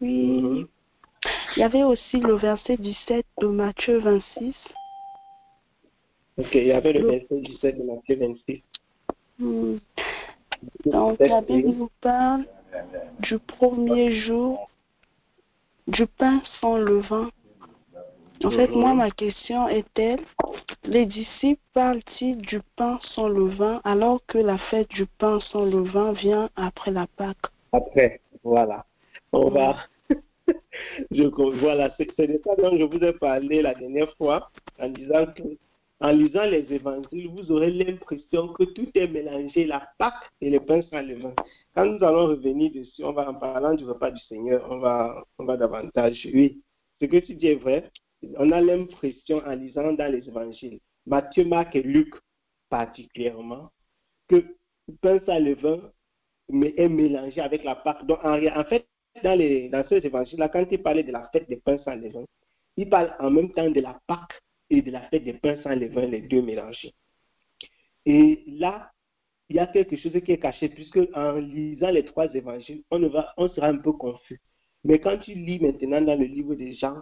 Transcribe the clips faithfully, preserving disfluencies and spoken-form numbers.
puis Mhm. il y avait aussi le verset dix-sept de Matthieu vingt-six. Ok, il y avait le Le- verset dix-sept de Matthieu vingt-six. Hmm. Donc la Bible nous parle du premier jour du pain sans levain. En fait, Mhm. moi, ma question est-elle, les disciples parlent-ils du pain sans levain alors que la fête du pain sans levain vient après la Pâque? Après, voilà. On Hmm. va. je, voilà, c'est c'est de ça dont je vous ai parlé la dernière fois en disant que, en lisant les évangiles, vous aurez l'impression que tout est mélangé, la Pâque et le pain sans levain. Quand nous allons revenir dessus, on va en parlant du repas du Seigneur, on va, on va davantage. Oui, ce que tu dis est vrai. On a l'impression en lisant dans les évangiles, Matthieu, Marc et Luc particulièrement, que le pain sans levain mais est mélangé avec la Pâque. Donc, en, en fait, dans, les, dans ces évangiles-là, quand il parlait de la fête des pains sans levain, il parle en même temps de la Pâque et de la fête des pains sans levain, les deux mélangés. Et là, il y a quelque chose qui est caché, puisque en lisant les trois évangiles, on, ne va, on sera un peu confus. Mais quand tu lis maintenant dans le livre des Jean,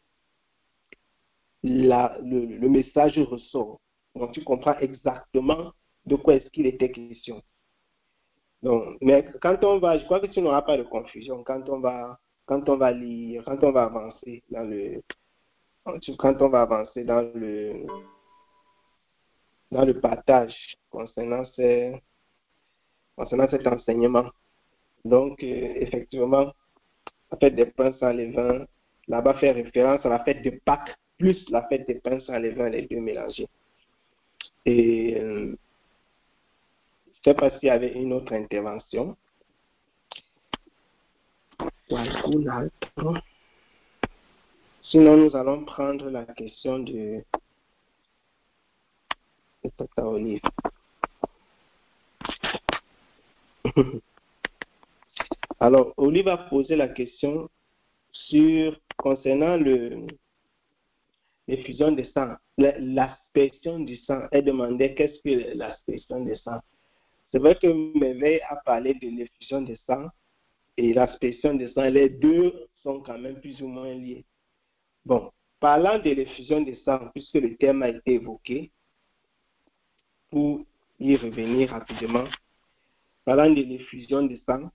la, le, le message ressort. Donc, tu comprends exactement de quoi est-ce qu'il était question. Donc, mais quand on va, je crois que tu n'auras pas de confusion quand on va, quand on va lire, quand on va avancer dans le, quand on va avancer dans le, dans le partage concernant, ces, concernant cet enseignement. Donc, euh, effectivement, la fête des pains sans levain, là-bas fait référence à la fête de Pâques plus la fête des pains sans levain, les deux mélangés. Et euh, je ne sais pas s'il y avait une autre intervention. Voilà. Sinon, nous allons prendre la question de, de Tata Olive. Alors, Olive a posé la question sur, concernant le, l'effusion de sang, l'aspersion du sang. Elle demandait qu'est-ce que l'aspersion de sang. C'est vrai que Merveille a parlé de l'effusion de sang et l'aspersion de sang. Les deux sont quand même plus ou moins liés. Bon, parlant de l'effusion de sang, puisque le terme a été évoqué, pour y revenir rapidement, parlant de l'effusion de sang,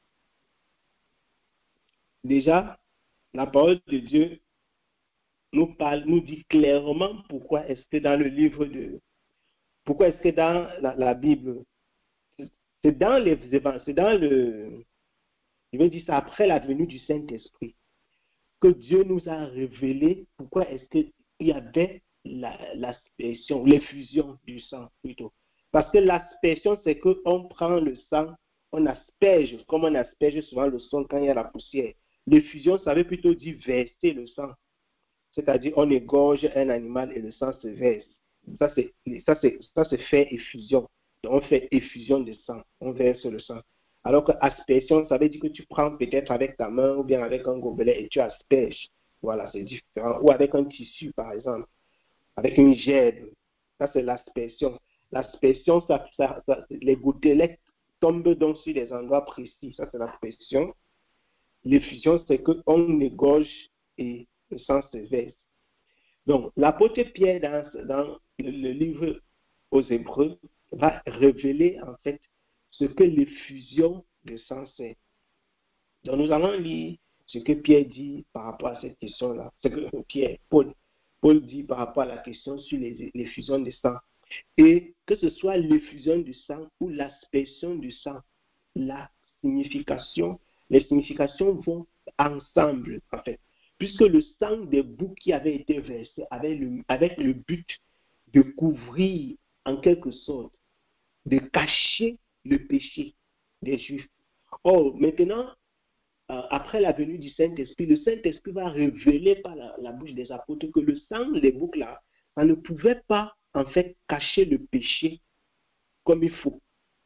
déjà, la parole de Dieu nous parle, nous dit clairement pourquoi est-ce que dans le livre de, pourquoi est-ce que dans la, la Bible, c'est dans les c'est dans le, je vais dire ça après la venue du Saint-Esprit, que Dieu nous a révélé pourquoi est-ce qu'il y avait l'aspersion, l'effusion du sang plutôt. Parce que l'aspersion, c'est qu'on prend le sang, on asperge, comme on asperge souvent le sol quand il y a la poussière. L'effusion, ça veut plutôt dire verser le sang. C'est-à-dire, on égorge un animal et le sang se verse. Ça, c'est, ça, c'est, ça, c'est faire effusion. Donc, on fait effusion de sang, on verse le sang. Alors que aspersion, ça veut dire que tu prends peut-être avec ta main ou bien avec un gobelet et tu asperges. Voilà, c'est différent. Ou avec un tissu, par exemple, avec une gerbe. Ça, c'est l'aspersion. L'aspersion, ça, ça, ça, les gouttelettes tombent donc sur des endroits précis. Ça, c'est l'aspersion. L'effusion, c'est qu'on égorge et le sang se verse. Donc, l'apôtre Pierre, dans, dans le, le livre aux Hébreux, va révéler en fait ce que l'effusion de sang c'est. Donc, nous allons lire ce que Pierre dit par rapport à cette question-là. Ce que Pierre, Paul, Paul dit par rapport à la question sur l'effusion de sang. Et que ce soit l'effusion du sang ou l'aspersion du sang, la signification, les significations vont ensemble, en fait. Puisque le sang des boucs qui avait été versé avait le, avec le but de couvrir, en quelque sorte, de cacher le péché des Juifs. Or, maintenant, euh, après la venue du Saint-Esprit, le Saint-Esprit va révéler par la, la bouche des apôtres que le sang des boucs là, ça ne pouvait pas, en fait, cacher le péché comme il faut.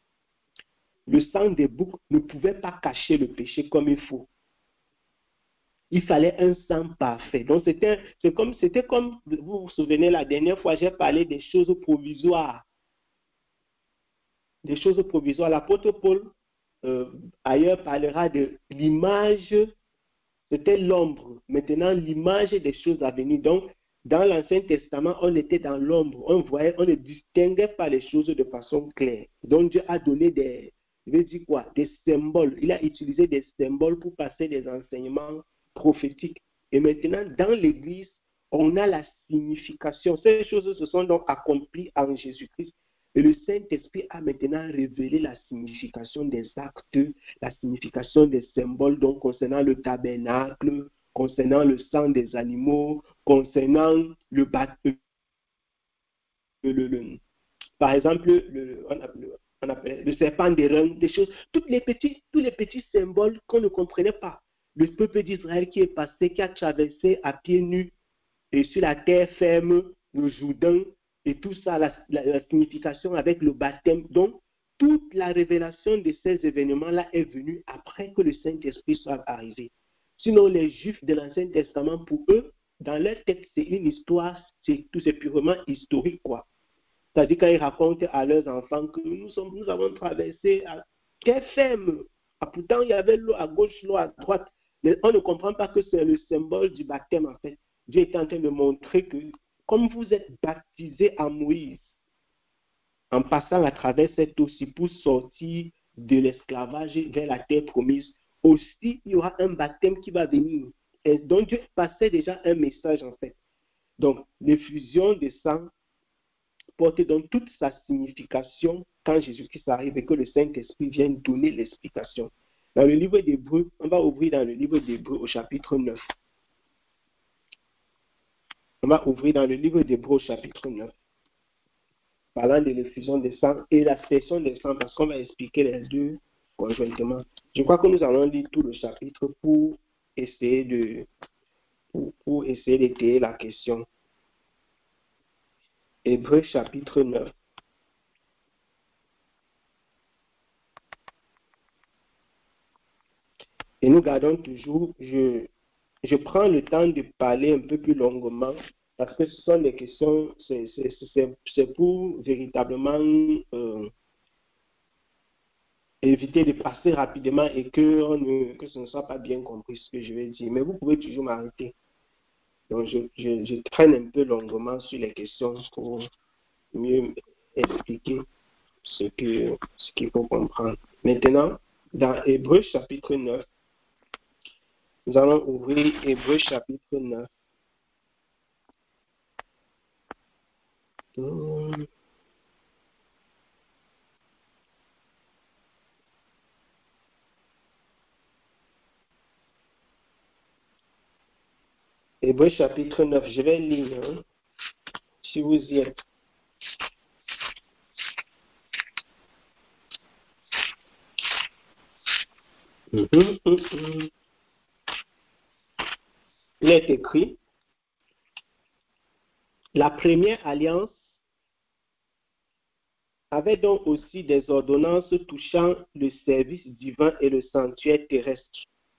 Le sang des boucs ne pouvait pas cacher le péché comme il faut. Il fallait un sang parfait. Donc, c'était, c'est comme, c'était comme, vous vous souvenez, la dernière fois, j'ai parlé des choses provisoires. Des choses provisoires. L'apôtre Paul, euh, ailleurs, parlera de l'image c'était l'ombre. Maintenant, l'image des choses à venir. Donc, dans l'Ancien Testament, on était dans l'ombre. On voyait, on ne distinguait pas les choses de façon claire. Donc, Dieu a donné des, je veux dire quoi, des symboles. Il a utilisé des symboles pour passer des enseignements prophétiques. Et maintenant, dans l'Église, on a la signification. Ces choses se sont donc accomplies en Jésus-Christ. Et le Saint-Esprit a maintenant révélé la signification des actes, la signification des symboles, donc concernant le tabernacle, concernant le sang des animaux, concernant le baptême. Le, le, le, par exemple, le, on appelle, on appelle, le serpent des reins, des choses, tous les petits, tous les petits symboles qu'on ne comprenait pas. Le peuple d'Israël qui est passé, qui a traversé à pieds nus et sur la terre ferme, le Jourdain, et tout ça, la, la, la signification avec le baptême. Donc, toute la révélation de ces événements-là est venue après que le Saint-Esprit soit arrivé. Sinon, les Juifs de l'Ancien Testament, pour eux, dans leur texte, c'est une histoire, c'est tout, c'est purement historique, quoi. C'est-à-dire quand ils racontent à leurs enfants que nous, sommes, nous avons traversé à terre ferme. Ah, pourtant, il y avait l'eau à gauche, l'eau à droite. Mais on ne comprend pas que c'est le symbole du baptême, en fait. Dieu est en train de montrer que, comme vous êtes baptisés à Moïse, en passant à travers cette eau, pour sortir de l'esclavage vers la terre promise, aussi il y aura un baptême qui va venir. Et donc Dieu passait déjà un message en fait. Donc l'effusion de sang porte donc toute sa signification quand Jésus-Christ arrive et que le Saint-Esprit vient donner l'explication. Dans le livre d'Hébreux, on va ouvrir dans le livre d'Hébreux au chapitre neuf. On va ouvrir dans le livre d'Hébreux au chapitre neuf. Parlant de l'effusion des sang et l'aspersion des sang, parce qu'on va expliquer les deux conjointement. Je crois que nous allons lire tout le chapitre pour essayer de pour, pour essayer d'étayer la question. Hébreux chapitre neuf. Et nous gardons toujours, je, je prends le temps de parler un peu plus longuement parce que ce sont des questions, c'est pour véritablement euh, éviter de passer rapidement et que, on ne, que ce ne soit pas bien compris ce que je vais dire. Mais vous pouvez toujours m'arrêter. Donc, je, je, je traîne un peu longuement sur les questions pour mieux expliquer ce que ce qu'il faut comprendre. Maintenant, dans Hébreux chapitre neuf, nous allons ouvrir Hébreux chapitre neuf. Hum. Hébreux chapitre neuf, je vais lire, hein, si vous y êtes. Hum, hum, hum, hum. Il est écrit, la première alliance avait donc aussi des ordonnances touchant le service divin et le sanctuaire terrestre.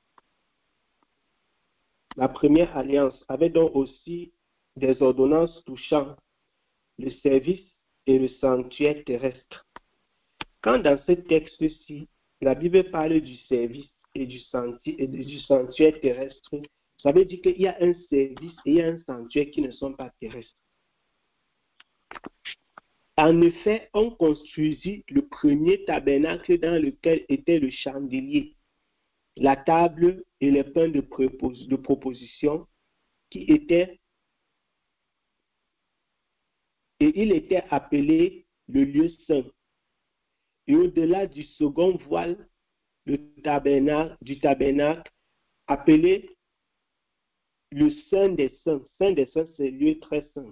La première alliance avait donc aussi des ordonnances touchant le service et le sanctuaire terrestre. Quand dans ce texte-ci, la Bible parle du service et du, et du sanctuaire terrestre, ça veut dire qu'il y a un service et il y a un sanctuaire qui ne sont pas terrestres. En effet, on construisit le premier tabernacle dans lequel était le chandelier, la table et les pains de, propos, de proposition qui étaient, et il était appelé le lieu saint. Et au-delà du second voile le tabernacle, du tabernacle, appelé le Saint des Saints. Saint des Saints, c'est le lieu très saint.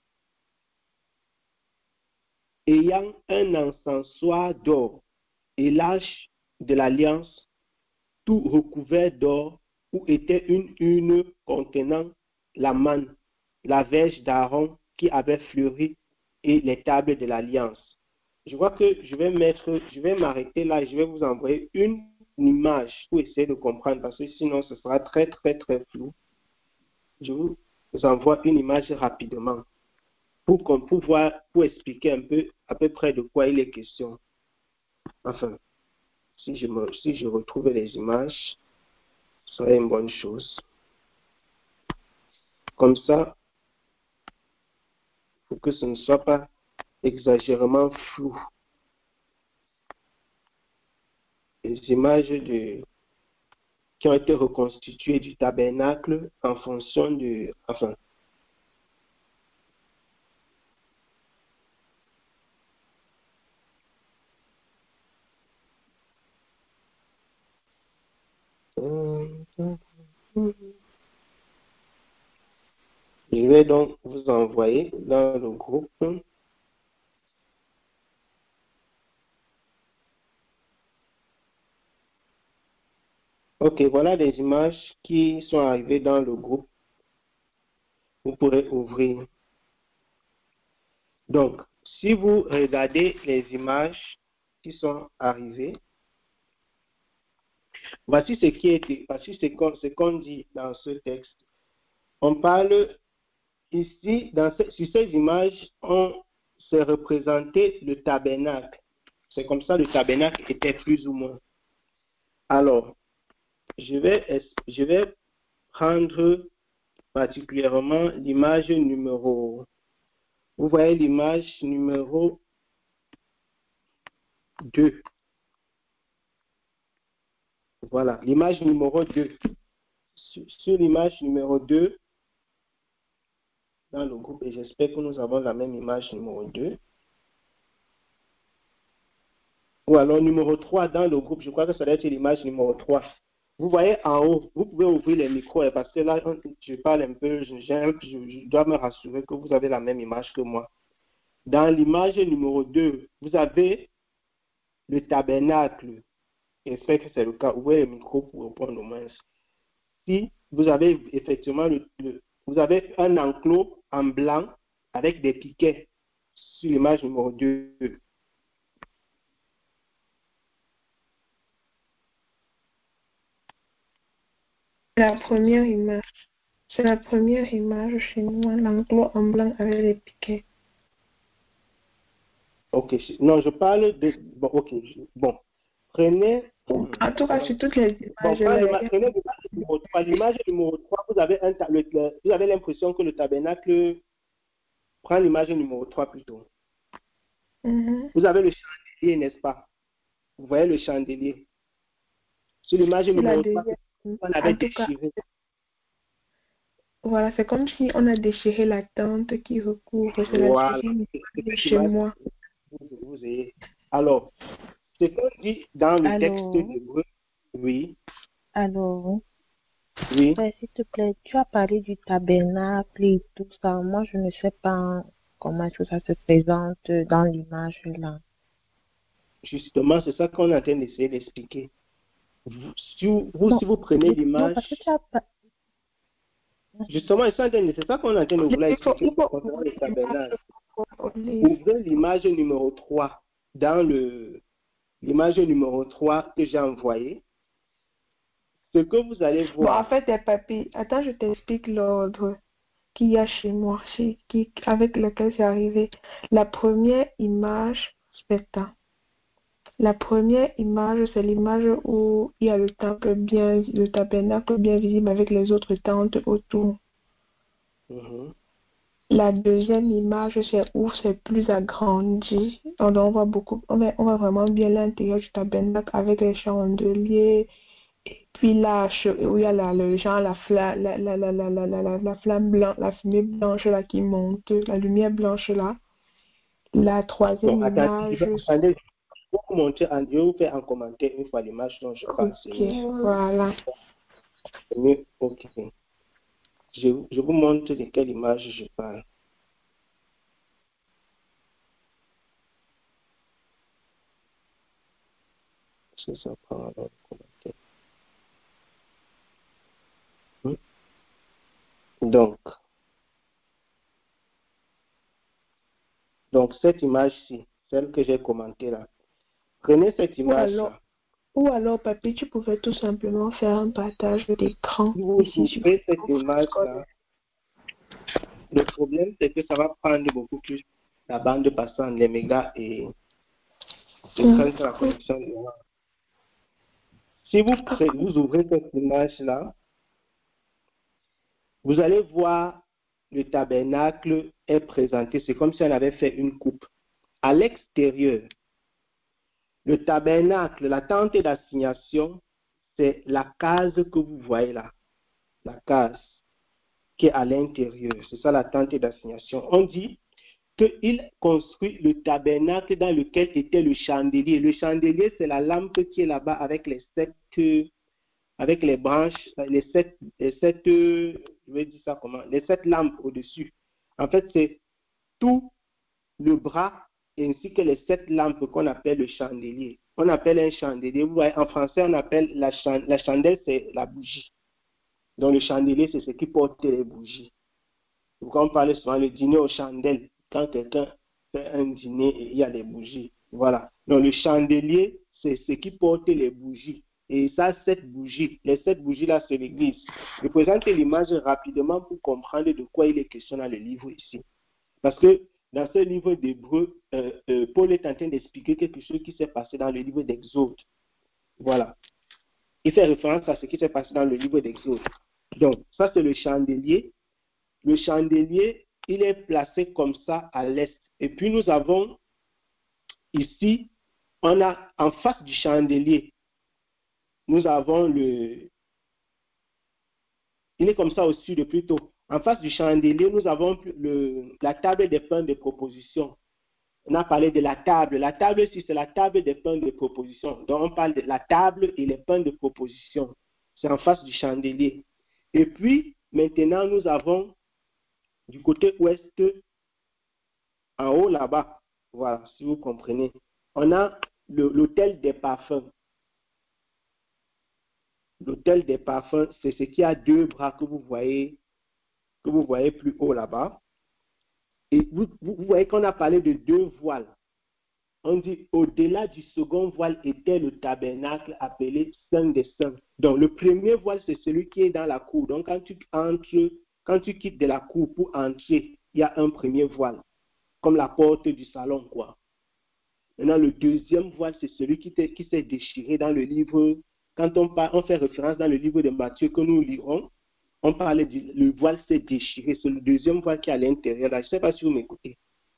Ayant un encensoir d'or et l'arche de l'alliance, tout recouvert d'or, où était une urne contenant la manne, la verge d'Aaron qui avait fleuri et les tables de l'alliance. Je crois que je vais mettre, je vais m'arrêter là et je vais vous envoyer une image pour essayer de comprendre parce que sinon ce sera très très très flou. Je vous envoie une image rapidement pour, pour, voir, pour expliquer un peu à peu près de quoi il est question. Enfin, si je, me, si je retrouve les images, Ce serait une bonne chose. Comme ça, il faut que ce ne soit pas exagérément flou. Les images de, qui ont été reconstituées du tabernacle en fonction de... Enfin, je vais donc vous envoyer dans le groupe. Ok, voilà les images qui sont arrivées dans le groupe. Vous pourrez ouvrir. Donc, si vous regardez les images qui sont arrivées, voici ce qui est, voici ce qu'on ce qu'on dit dans ce texte. On parle ici, dans ce, sur ces images, on s'est représenté le tabernacle. C'est comme ça le tabernacle était plus ou moins. Alors, je vais, je vais prendre particulièrement l'image numéro, vous voyez l'image numéro deux. Voilà, l'image numéro deux. Sur, sur l'image numéro deux, dans le groupe, et j'espère que nous avons la même image numéro deux. Ou alors numéro trois dans le groupe, je crois que ça doit être l'image numéro trois. Vous voyez en haut, vous pouvez ouvrir les micros, parce que là, je parle un peu, je, je, je dois me rassurer que vous avez la même image que moi. Dans l'image numéro deux, vous avez le tabernacle. Et fait que c'est le cas, ouvrez le micro pour répondre au moins. Si vous avez effectivement le, le, vous avez un enclos en blanc avec des piquets sur l'image numéro deux. La première image. C'est la première image chez nous, l'enclos en blanc avec les piquets. Ok, non, je parle de... Bon, ok, bon. Prenez... En tout cas, sur toutes les images... Bon, prenez l'image numéro trois. L'image numéro trois, vous avez, un, le, le, vous avez l'impression que le tabernacle... Prends l'image numéro trois plutôt. Mm-hmm. Vous avez le chandelier, n'est-ce pas? Vous voyez le chandelier. Sur l'image numéro trois, on avait déchiré. Cas, voilà, c'est comme si on a déchiré la tente qui recouvre. C'est voilà. la chez moi. Vous, vous ayez. Alors, ce qu'on dit dans le Allô? texte d'Hébreu, oui. Alors, oui. Ouais, s'il te plaît, tu as parlé du tabernacle et tout ça. Moi, je ne sais pas comment est-ce que ça se présente dans l'image là. Justement, c'est ça qu'on est en train d'essayer d'expliquer. Vous, si vous, vous, si vous prenez l'image... Pas... Justement, c'est ça qu'on est en train de vouloir expliquer concernant le tabernacle. Ouvrez l'image numéro trois dans le l'image numéro trois que j'ai envoyée. Ce que vous allez voir... Bon, en fait, papy, attends, je t'explique l'ordre qu'il y a chez moi, chez, qui, avec lequel c'est arrivé. La première image, c'est ça. La première image, c'est l'image où il y a le temple bien, le tabernacle bien visible avec les autres tentes autour. Mm-hmm. La deuxième image, c'est où c'est plus agrandi. On, on voit beaucoup, on voit, on voit vraiment bien l'intérieur du tabernacle avec les chandeliers. Et puis là, où il y a la, le genre, la, fla, la, la, la, la, la, la, la flamme blanche, la fumée blanche là qui monte, la lumière blanche là. La troisième bon, attendez, image. Je vais, attendez, je vais vous montrer, je vais vous faire un commentaire une fois l'image dont je parle. Ok, voilà. Ok. Je, je vous montre de quelle image je parle. Ça, ça prend alors le commentaire. Hmm? Donc, donc cette image-ci, celle que j'ai commentée là, prenez cette image-là. Ou alors, papy, tu pouvais tout simplement faire un partage d'écran. Si vous ouvrez cette image-là, le problème, c'est que ça va prendre beaucoup plus la bande passante, les mégas, et je crains que la connexion est là. Si vous, pré- vous ouvrez cette image-là, vous allez voir le tabernacle est présenté. C'est comme si on avait fait une coupe. À l'extérieur, le tabernacle, la tente d'assignation, c'est la case que vous voyez là. La case qui est à l'intérieur. C'est ça la tente d'assignation. On dit qu'il construit le tabernacle dans lequel était le chandelier. Le chandelier, c'est la lampe qui est là-bas avec les sept, avec les branches, les sept, les sept, je vais dire ça comment, les sept lampes au-dessus. En fait, c'est tout le bras ainsi que les sept lampes qu'on appelle le chandelier. On appelle un chandelier. Vous voyez, en français, on appelle la, chan- la chandelle, c'est la bougie. Donc, le chandelier, c'est ce qui porte les bougies. Donc, on parle souvent le dîner aux chandelles. Quand quelqu'un fait un dîner et il y a des bougies. Voilà. Donc, le chandelier, c'est ce qui porte les bougies. Et ça, sept bougies. Les sept bougies-là, c'est l'église. Je présente l'image rapidement pour comprendre de quoi il est question dans le livre ici. Parce que dans ce livre d'Hébreux, euh, euh, Paul est en train d'expliquer quelque chose qui s'est passé dans le livre d'Exode. Voilà. Il fait référence à ce qui s'est passé dans le livre d'Exode. Donc, ça, c'est le chandelier. Le chandelier, il est placé comme ça à l'est. Et puis, nous avons ici, on a en face du chandelier, nous avons le... Il est comme ça au sud plutôt. En face du chandelier, nous avons le, la table des pains de proposition. On a parlé de la table. La table ici, c'est la table des pains de proposition. Donc, on parle de la table et les pains de proposition. C'est en face du chandelier. Et puis, maintenant, nous avons du côté ouest, en haut là-bas, voilà, si vous comprenez, on a l'hôtel des parfums. L'hôtel des parfums, c'est ce qui a deux bras que vous voyez, que vous voyez plus haut là-bas. Et vous, vous, vous voyez qu'on a parlé de deux voiles. On dit au-delà du second voile était le tabernacle appelé Saint des Saints. Donc le premier voile, c'est celui qui est dans la cour. Donc quand tu entres, quand tu quittes de la cour pour entrer, il y a un premier voile, comme la porte du salon, quoi. Maintenant, le deuxième voile, c'est celui qui, qui s'est déchiré dans le livre. Quand on, parle, on fait référence dans le livre de Matthieu que nous lirons, on parlait du le voile s'est déchiré. C'est le deuxième voile qui est à l'intérieur. Je ne sais pas si vous m'écoutez.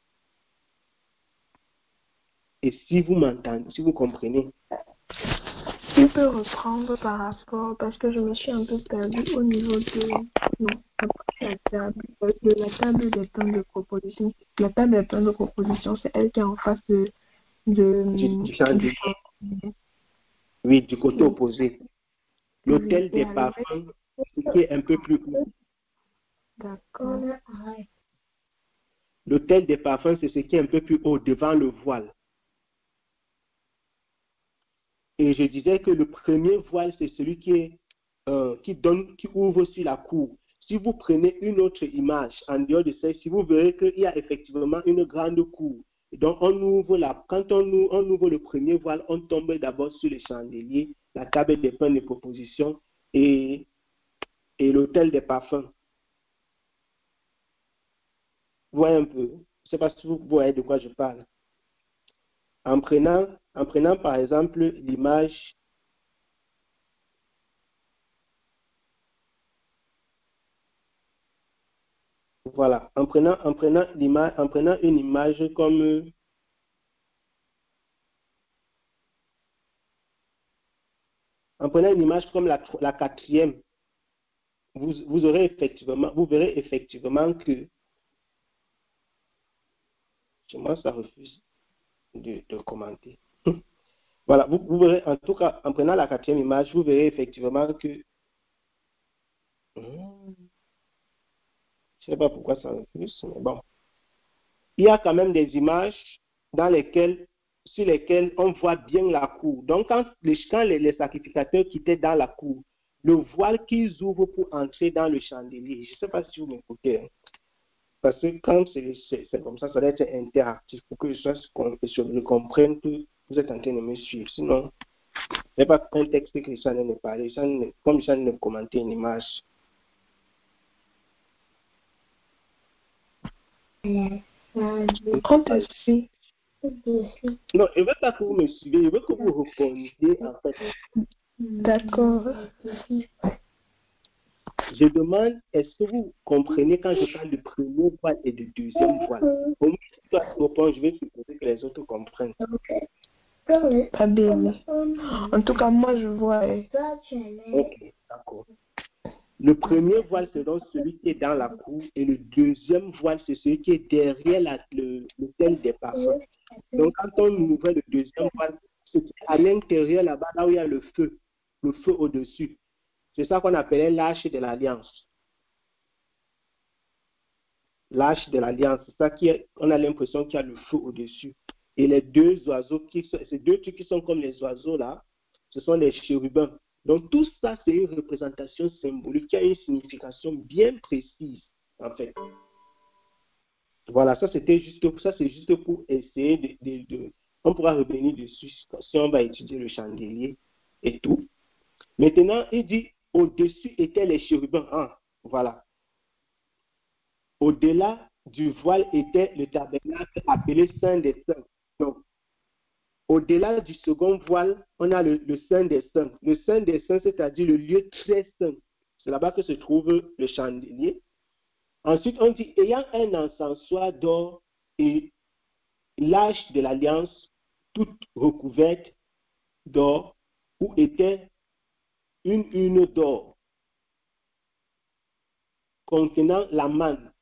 Et si vous m'entendez, si vous comprenez. Tu peux reprendre par rapport, parce que je me suis un peu perdue au niveau de, non, la table, de la table des pains de proposition. La table des pains de proposition, c'est elle qui est en face de, de Du, du du chandelier. chandelier. Oui, du côté Oui. opposé. L'hôtel Oui, des et à l'ouest, parfums, qui est un peu plus haut. d'accord. L'hôtel des parfums, c'est ce qui est un peu plus haut, devant le voile. Et je disais que le premier voile, c'est celui qui, est, euh, qui, donne, qui ouvre sur la cour. Si vous prenez une autre image en dehors de celle-ci, vous verrez qu'il y a effectivement une grande cour. Et donc, on ouvre la, quand on ouvre, on ouvre le premier voile, on tombe d'abord sur le chandelier, la table des pains de proposition et, et l'hôtel des parfums. Vous voyez un peu, je ne sais pas si vous voyez de quoi je parle. En prenant, en prenant par exemple l'image Voilà, en prenant, en prenant l'image, en prenant une image comme en prenant une image comme la, la quatrième, vous, vous aurez effectivement, vous verrez effectivement que chez moi ça refuse de, de commenter. Voilà, vous, vous verrez en tout cas en prenant la quatrième image, vous verrez effectivement que hmm, je ne sais pas pourquoi ça refuse, mais bon. Il y a quand même des images dans lesquelles, sur lesquelles on voit bien la cour. Donc, quand les, quand les, les sacrificateurs quittaient dans la cour, le voile qu'ils ouvrent pour entrer dans le chandelier, je ne sais pas si vous m'écoutez, hein, parce que quand c'est comme ça, ça doit être interactif pour que je, je comprenne que vous êtes en train de me suivre. Sinon, ce n'est pas un texte que Richard ne parle, comme Richard ne commentait une image. On te suit. Non, je ne veux pas que vous me suivez, je veux que vous répondiez en fait. D'accord. Je demande, est-ce que vous comprenez quand je parle de premier voile et de deuxième voile? Au moins, si toi tu réponds, je vais supposer que les autres comprennent. Pas béni. En tout cas, moi, je vois. eh. Ok, d'accord. Le premier voile, c'est donc celui qui est dans la cour, et le deuxième voile, c'est celui qui est derrière la, le, l'autel des parfums. Donc, quand on ouvre le deuxième voile, ce qui est à l'intérieur, là-bas, là où il y a le feu, le feu au-dessus, c'est ça qu'on appelait l'arche de l'alliance. L'arche de l'alliance, c'est ça qui est, on a l'impression qu'il y a le feu au-dessus. Et les deux oiseaux, qui sont, ces deux trucs qui sont comme les oiseaux là, ce sont les chérubins. Donc tout ça, c'est une représentation symbolique qui a une signification bien précise, en fait. Voilà, ça c'était juste, ça c'est juste pour essayer de, de, de, on pourra revenir dessus si on va étudier le chandelier et tout. Maintenant, il dit, au-dessus étaient les chérubins. Ah, voilà. Au-delà du voile était le tabernacle appelé Saint des Saints. Donc, au-delà du second voile, on a le, le Saint des Saints. Le Saint des Saints, c'est-à-dire le lieu très saint. C'est là-bas que se trouve le chandelier. Ensuite, on dit, ayant un encensoir d'or et l'arche de l'alliance, toute recouverte d'or, où était une urne d'or contenant la manne,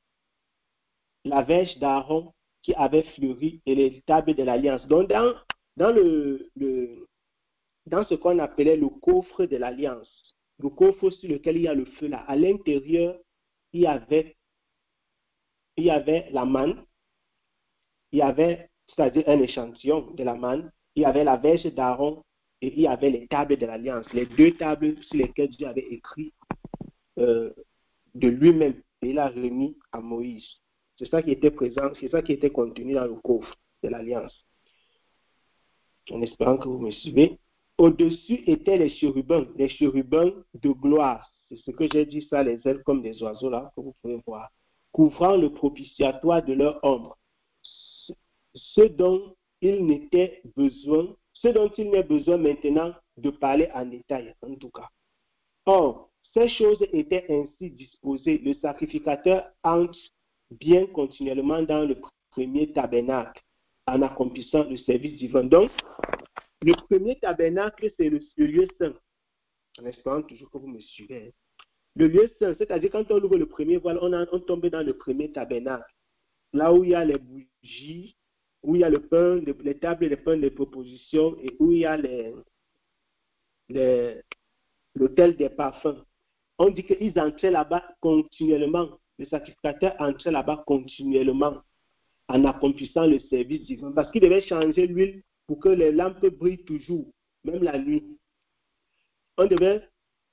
la verge d'Aaron qui avait fleuri et les tables de l'alliance. Donc, dans, dans, le, le, dans ce qu'on appelait le coffre de l'alliance, le coffre sur lequel il y a le feu là, à l'intérieur, il y avait, il y avait la manne, il y avait, c'est-à-dire un échantillon de la manne, il y avait la verge d'Aaron et il y avait les tables de l'alliance, les deux tables sur lesquelles Dieu avait écrit euh, de lui-même et il a remis à Moïse. C'est ça qui était présent, c'est ça qui était contenu dans le coffre de l'alliance. En espérant que vous me suivez. Au-dessus étaient les chérubins, les chérubins de gloire. C'est ce que j'ai dit, ça, les ailes comme des oiseaux là, que vous pouvez voir. Couvrant le propitiatoire de leur ombre. Ce dont il n'était besoin, ce dont il n'est besoin maintenant de parler en détail, en tout cas. Or, ces choses étaient ainsi disposées. Le sacrificateur entre bien continuellement dans le premier tabernacle en accomplissant le service divin. Donc, le premier tabernacle, c'est le, le lieu saint. En espérant toujours que vous me suivez. Le lieu saint, c'est-à-dire quand on ouvre le premier voile, on, a, on tombe dans le premier tabernacle. Là où il y a les bougies, où il y a le pain, les, les tables et les pains de proposition et où il y a les, les, l'autel des parfums. On dit qu'ils entraient là-bas continuellement. Le sacrificateur entrait là-bas continuellement en accomplissant le service divin. Parce qu'il devait changer l'huile pour que les lampes brillent toujours, même la nuit. On devait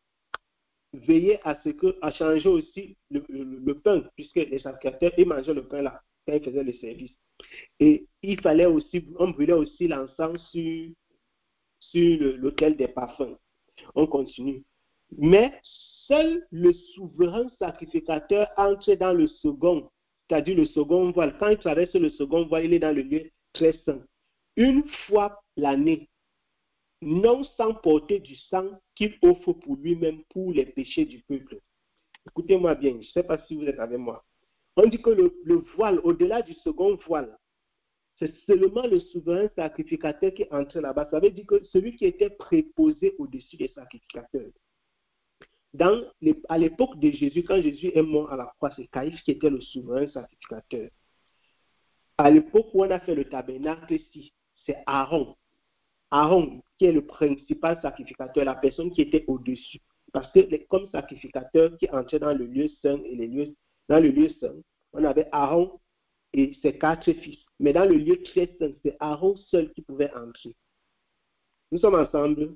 veiller à ce que, à changer aussi le, le, le pain, puisque les sacrificateurs, ils mangeaient le pain là, quand ils faisaient le service. Et il fallait aussi, on brûlait aussi l'encens sur, sur le, l'autel des parfums. On continue. Mais seul le souverain sacrificateur entre dans le second, c'est-à-dire le second voile. Quand il traverse le second voile, il est dans le lieu très saint. Une fois l'année, non sans porter du sang qu'il offre pour lui-même pour les péchés du peuple. Écoutez-moi bien, je ne sais pas si vous êtes avec moi. On dit que le, le voile, au-delà du second voile, c'est seulement le souverain sacrificateur qui entre là-bas. Ça veut dire que celui qui était préposé au-dessus des sacrificateurs. Dans les, à l'époque de Jésus, quand Jésus est mort à la croix, c'est Caïphe qui était le souverain sacrificateur. À l'époque où on a fait le tabernacle ici, c'est Aaron. Aaron qui est le principal sacrificateur, la personne qui était au-dessus. Parce que les, comme sacrificateur qui entrait dans le lieu saint et les lieux, dans le lieu saint, on avait Aaron et ses quatre fils. Mais dans le lieu très saint, c'est Aaron seul qui pouvait entrer. Nous sommes ensemble.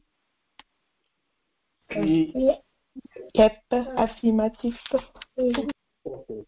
Puis, Yep, affirmatif. okay.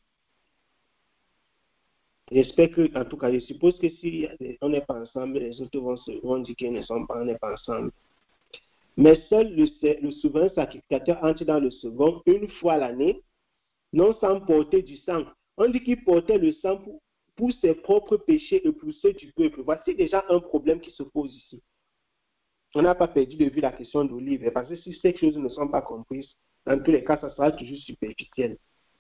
J'espère que, en tout cas, je suppose que si on n'est pas ensemble, les autres vont, se, vont dire qu'ils ne sont pas, on n'est pas ensemble. Mais seul le, le souverain sacrificateur entre dans le second une fois l'année, non sans porter du sang. On dit qu'il portait le sang pour, pour ses propres péchés et pour ceux du peuple. Voici déjà un problème qui se pose ici. on n'a pas perdu de vue la question d'olive. Parce que si ces choses ne sont pas comprises, dans tous les cas, ça sera toujours superficiel.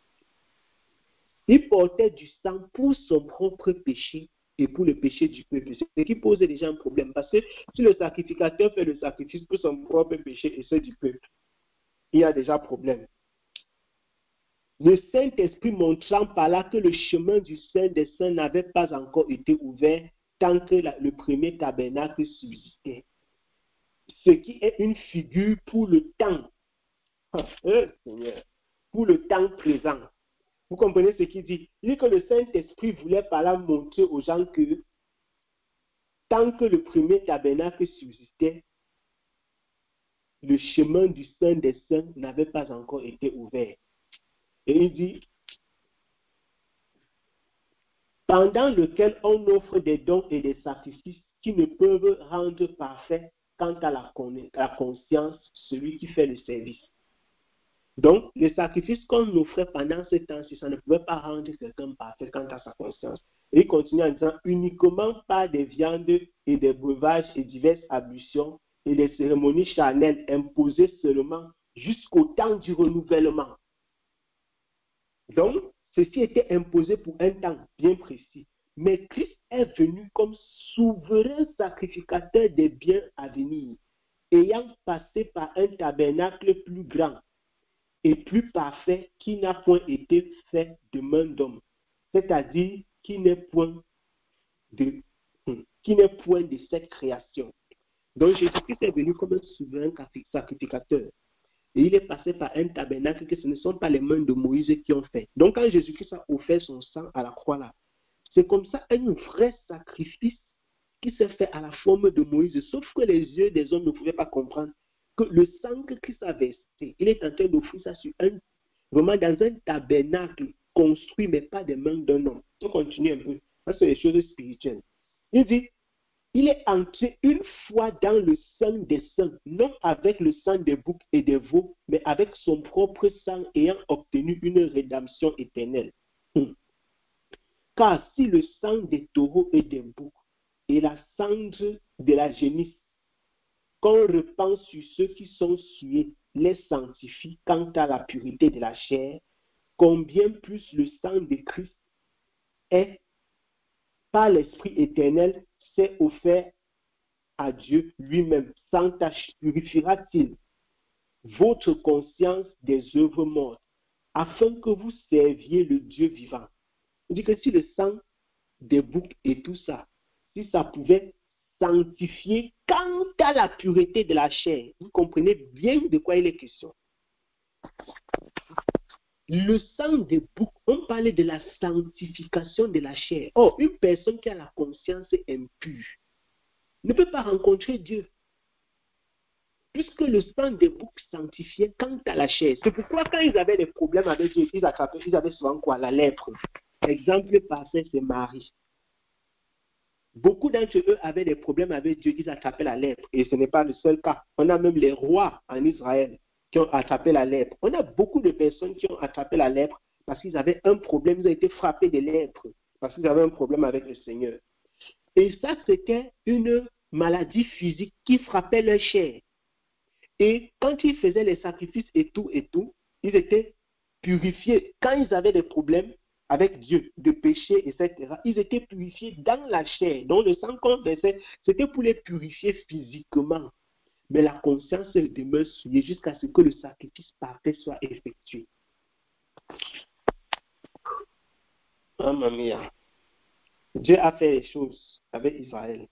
Il portait du sang pour son propre péché et pour le péché du peuple. Ce qui pose déjà un problème. Parce que si le sacrificateur fait le sacrifice pour son propre péché et ceux du peuple, il y a déjà problème. Le Saint-Esprit montrant par là que le chemin du Saint des Saints n'avait pas encore été ouvert tant que la, le premier tabernacle subsistait. Ce qui est une figure pour le temps. Oh, Seigneur, pour le temps présent. Vous comprenez ce qu'il dit? Il dit que le Saint-Esprit voulait par là montrer aux gens que tant que le premier tabernacle subsistait, le chemin du Saint des Saints n'avait pas encore été ouvert. Et il dit, pendant lequel on offre des dons et des sacrifices qui ne peuvent rendre parfait quant à la, à la conscience celui qui fait le service. Donc, les sacrifices qu'on offrait pendant ce temps-ci, ça ne pouvait pas rendre quelqu'un parfait quant à sa conscience. Et il continue en disant, uniquement par des viandes et des breuvages et diverses ablutions et des cérémonies charnelles imposées seulement jusqu'au temps du renouvellement. Donc, ceci était imposé pour un temps bien précis. Mais Christ est venu comme souverain sacrificateur des biens à venir, ayant passé par un tabernacle plus grand et plus parfait qui n'a point été fait de main d'homme, c'est-à-dire qui n'est point de, qui n'est point de cette création. Donc Jésus-Christ est venu comme un souverain sacrificateur. Et il est passé par un tabernacle que ce ne sont pas les mains de Moïse qui ont fait. Donc quand Jésus-Christ a offert son sang à la croix là, c'est comme ça un vrai sacrifice qui s'est fait à la forme de Moïse. Sauf que les yeux des hommes ne pouvaient pas comprendre que le sang que Christ a versé, il est en train d'offrir ça sur un, vraiment dans un tabernacle construit, mais pas des mains d'un homme. On continue un peu. Ça, c'est les choses spirituelles. Il dit, il est entré une fois dans le sang des saints, non avec le sang des boucs et des veaux, mais avec son propre sang ayant obtenu une rédemption éternelle. Hum. Car si le sang des taureaux et des boucs et la cendre de la génisse qu'on repent sur ceux qui sont sués les sanctifie quant à la pureté de la chair, combien plus le sang de Christ est, par l'Esprit éternel, s'est offert à Dieu lui-même, sans tâche, purifiera-t-il votre conscience des œuvres mortes, afin que vous serviez le Dieu vivant. On dit que si le sang des boucs et tout ça, si ça pouvait sanctifier quant à la pureté de la chair, vous comprenez bien de quoi il est question. Le sang des boucs, on parlait de la sanctification de la chair. Or, une personne qui a la conscience impure ne peut pas rencontrer Dieu. Puisque le sang des boucs sanctifiait quant à la chair. C'est pourquoi quand ils avaient des problèmes avec Dieu, ils attrapaient, ils avaient souvent quoi? La lèpre. Exemple parfait, c'est Marie. Beaucoup d'entre eux avaient des problèmes avec Dieu, ils attrapaient la lèpre. Et ce n'est pas le seul cas. On a même les rois en Israël qui ont attrapé la lèpre. On a beaucoup de personnes qui ont attrapé la lèpre parce qu'ils avaient un problème, ils ont été frappés de lèpre, parce qu'ils avaient un problème avec le Seigneur. Et ça, c'était une maladie physique qui frappait leur chair. Et quand ils faisaient les sacrifices et tout et tout, ils étaient purifiés. Quand ils avaient des problèmes avec Dieu, de péché, et cetera, ils étaient purifiés dans la chair. Donc le sang qu'on versait, c'était pour les purifier physiquement. Mais la conscience demeure souillée jusqu'à ce que le sacrifice parfait soit effectué. Oh, mamma mia. Dieu a fait les choses avec Israël.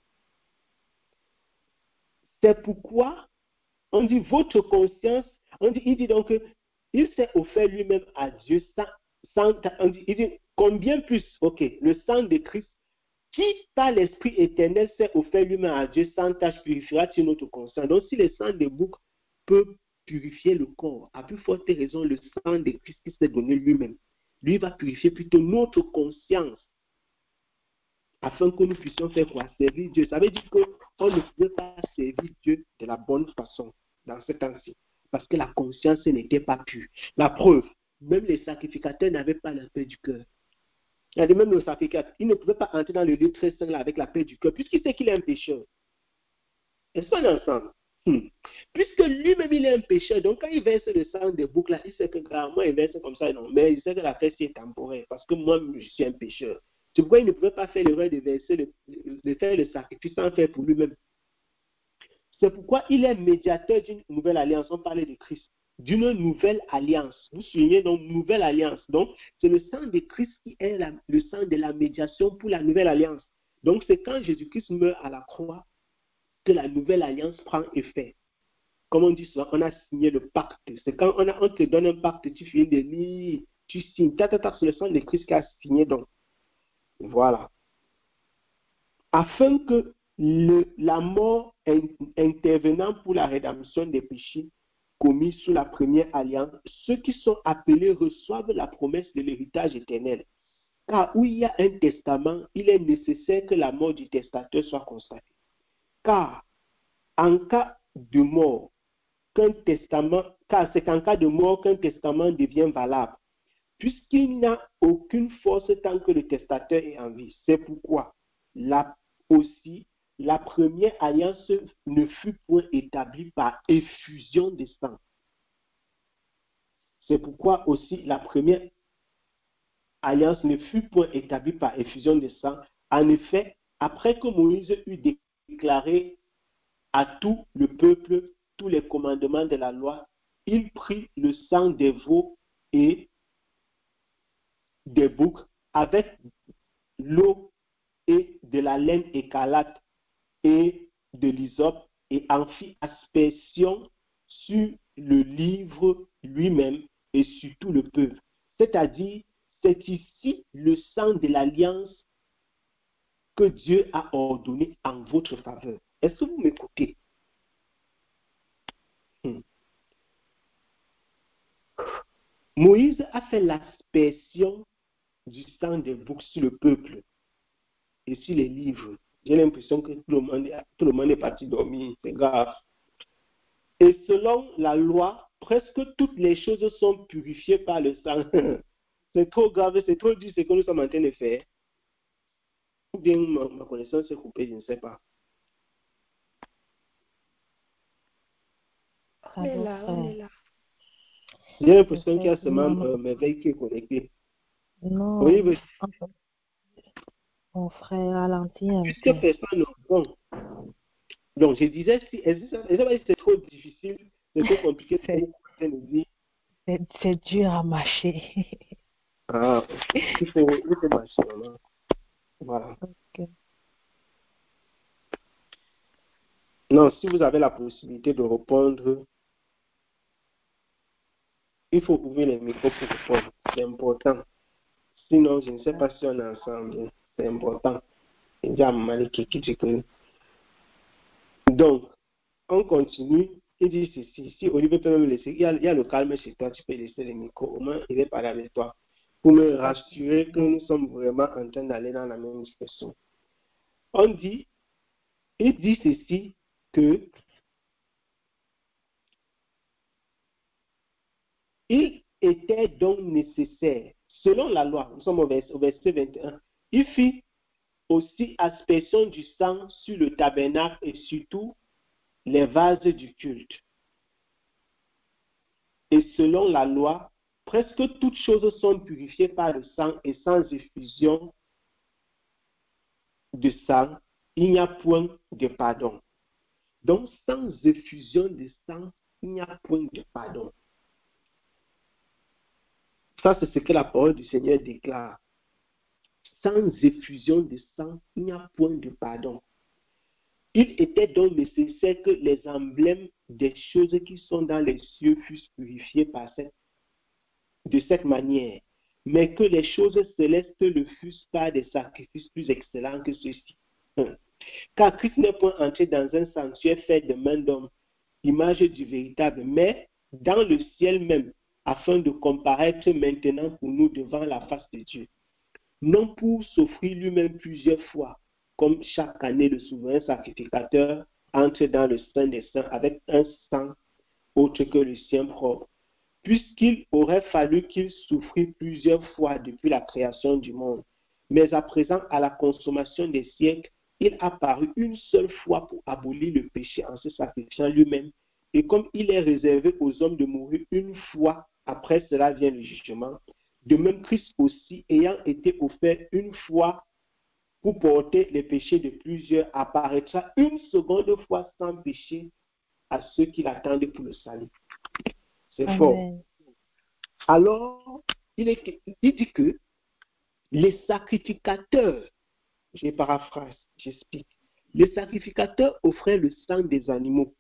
C'est pourquoi on dit votre conscience, on dit, il dit donc il s'est offert lui-même à Dieu sans, sans on dit, il dit combien plus, ok, le sang de Christ qui par l'Esprit éternel s'est offert lui-même à Dieu sans tâche purifiera-t-il notre conscience. Donc si le sang de bouc peut purifier le corps, à plus forte raison le sang de Christ qui s'est donné lui-même, lui va purifier plutôt notre conscience afin que nous puissions faire quoi? Servir Dieu. Ça veut dire qu'on ne pouvait pas servir Dieu de la bonne façon dans ce temps-ci, parce que la conscience n'était pas pure. La preuve, même les sacrificateurs n'avaient pas la paix du cœur. Il y a même le sacrificateur, il ne pouvait pas entrer dans le lieu très saint là avec la paix du cœur, puisqu'il sait qu'il est un pécheur. Est-ce qu'on est ensemble? Hmm. Puisque lui-même, il est un pécheur, donc quand il verse le sang des boucs, là, il sait que carrément, il verse comme ça, non. Mais il sait que la fête est temporaire, parce que moi, je suis un pécheur. C'est pourquoi il ne pouvait pas faire l'erreur de verser, le, de faire le sacrifice sans faire pour lui-même. C'est pourquoi il est médiateur d'une nouvelle alliance. On parlait de Christ. D'une nouvelle alliance. Vous soulignez donc nouvelle alliance. Donc, c'est le sang de Christ qui est la, le sang de la médiation pour la nouvelle alliance. Donc, c'est quand Jésus-Christ meurt à la croix que la nouvelle alliance prend effet. Comme on dit souvent, on a signé le pacte. C'est quand on, a, on te donne un pacte, tu finis de lire, tu signes. Ta, ta, ta, c'est le sang de Christ qui a signé donc. Voilà. Afin que le, la mort in, intervenant pour la rédemption des péchés commis sous la première alliance, ceux qui sont appelés reçoivent la promesse de l'héritage éternel. Car où il y a un testament, il est nécessaire que la mort du testateur soit constatée. Car en cas de mort, qu'un testament, car c'est qu'en cas de mort qu'un testament devient valable, puisqu'il n'a aucune force tant que le testateur est en vie. C'est pourquoi la, aussi la première alliance ne fut point établie par effusion de sang. C'est pourquoi aussi la première alliance ne fut point établie par effusion de sang. En effet, après que Moïse eut déclaré à tout le peuple tous les commandements de la loi, il prit le sang des veaux et des boucs avec l'eau et de la laine écarlate et de l'hysope et en fit aspersion sur le livre lui-même et sur tout le peuple. C'est-à-dire, c'est ici le sang de l'alliance que Dieu a ordonné en votre faveur. Est-ce que vous m'écoutez? Hmm. Moïse a fait l'aspersion du sang des boucs sur le peuple et sur les livres. J'ai l'impression que tout le monde, tout le monde est parti dormir, c'est grave. Et selon la loi, presque toutes les choses sont purifiées par le sang. C'est trop grave, c'est trop dur ce que nous sommes en train de faire. Ou bien ma, ma connaissance est coupée, je ne sais pas. On est là, on est là. J'ai l'impression qu'il y a seulement euh, mes veilles qui est connectée. Non, Oui, oui. mon frère ralentit un Puisque peu. personne ne répond. Donc, je disais, si, c'est trop difficile, c'est trop compliqué pour vous de dire. C'est, c'est dur à mâcher. Ah, il faut, il faut mâcher, vraiment. Voilà. Okay. Non, si vous avez la possibilité de répondre, il faut ouvrir les micros pour répondre. C'est important. Sinon, je ne sais pas si on est ensemble. C'est important. Donc, on continue. Il dit ceci. Si Olivier peut me laisser, il y, a, il y a le calme chez toi, tu peux laisser les micros. Au moins, il est parler avec toi. Pour me rassurer que nous sommes vraiment en train d'aller dans la même direction. On dit, il dit ceci, que il était donc nécessaire, selon la loi, nous sommes au verset, au verset vingt et un, il fit aussi aspersion du sang sur le tabernacle et surtout les vases du culte. Et selon la loi, presque toutes choses sont purifiées par le sang et sans effusion de sang, il n'y a point de pardon. Donc, sans effusion de sang, il n'y a point de pardon. Ça, c'est ce que la parole du Seigneur déclare. Sans effusion de sang, il n'y a point de pardon. Il était donc nécessaire que les emblèmes des choses qui sont dans les cieux fussent purifiés par cette, de cette manière, mais que les choses célestes le fussent par des sacrifices plus excellents que ceux-ci. Car Christ n'est point entré dans un sanctuaire fait de main d'homme, image du véritable, mais dans le ciel même, afin de comparaître maintenant pour nous devant la face de Dieu. Non pour s'offrir lui-même plusieurs fois, comme chaque année le souverain sacrificateur entre dans le sein des saints avec un sang autre que le sien propre, puisqu'il aurait fallu qu'il souffrit plusieurs fois depuis la création du monde. Mais à présent, à la consommation des siècles, il a paru une seule fois pour abolir le péché en se sacrifiant lui-même. Et comme il est réservé aux hommes de mourir une fois, après cela vient le jugement. De même, Christ aussi, ayant été offert une fois pour porter les péchés de plusieurs, apparaîtra une seconde fois sans péché à ceux qui l'attendent pour le salut. C'est Amen. fort. Alors, il, est, il dit que les sacrificateurs, je paraphrase, j'explique, les sacrificateurs offraient le sang des animaux.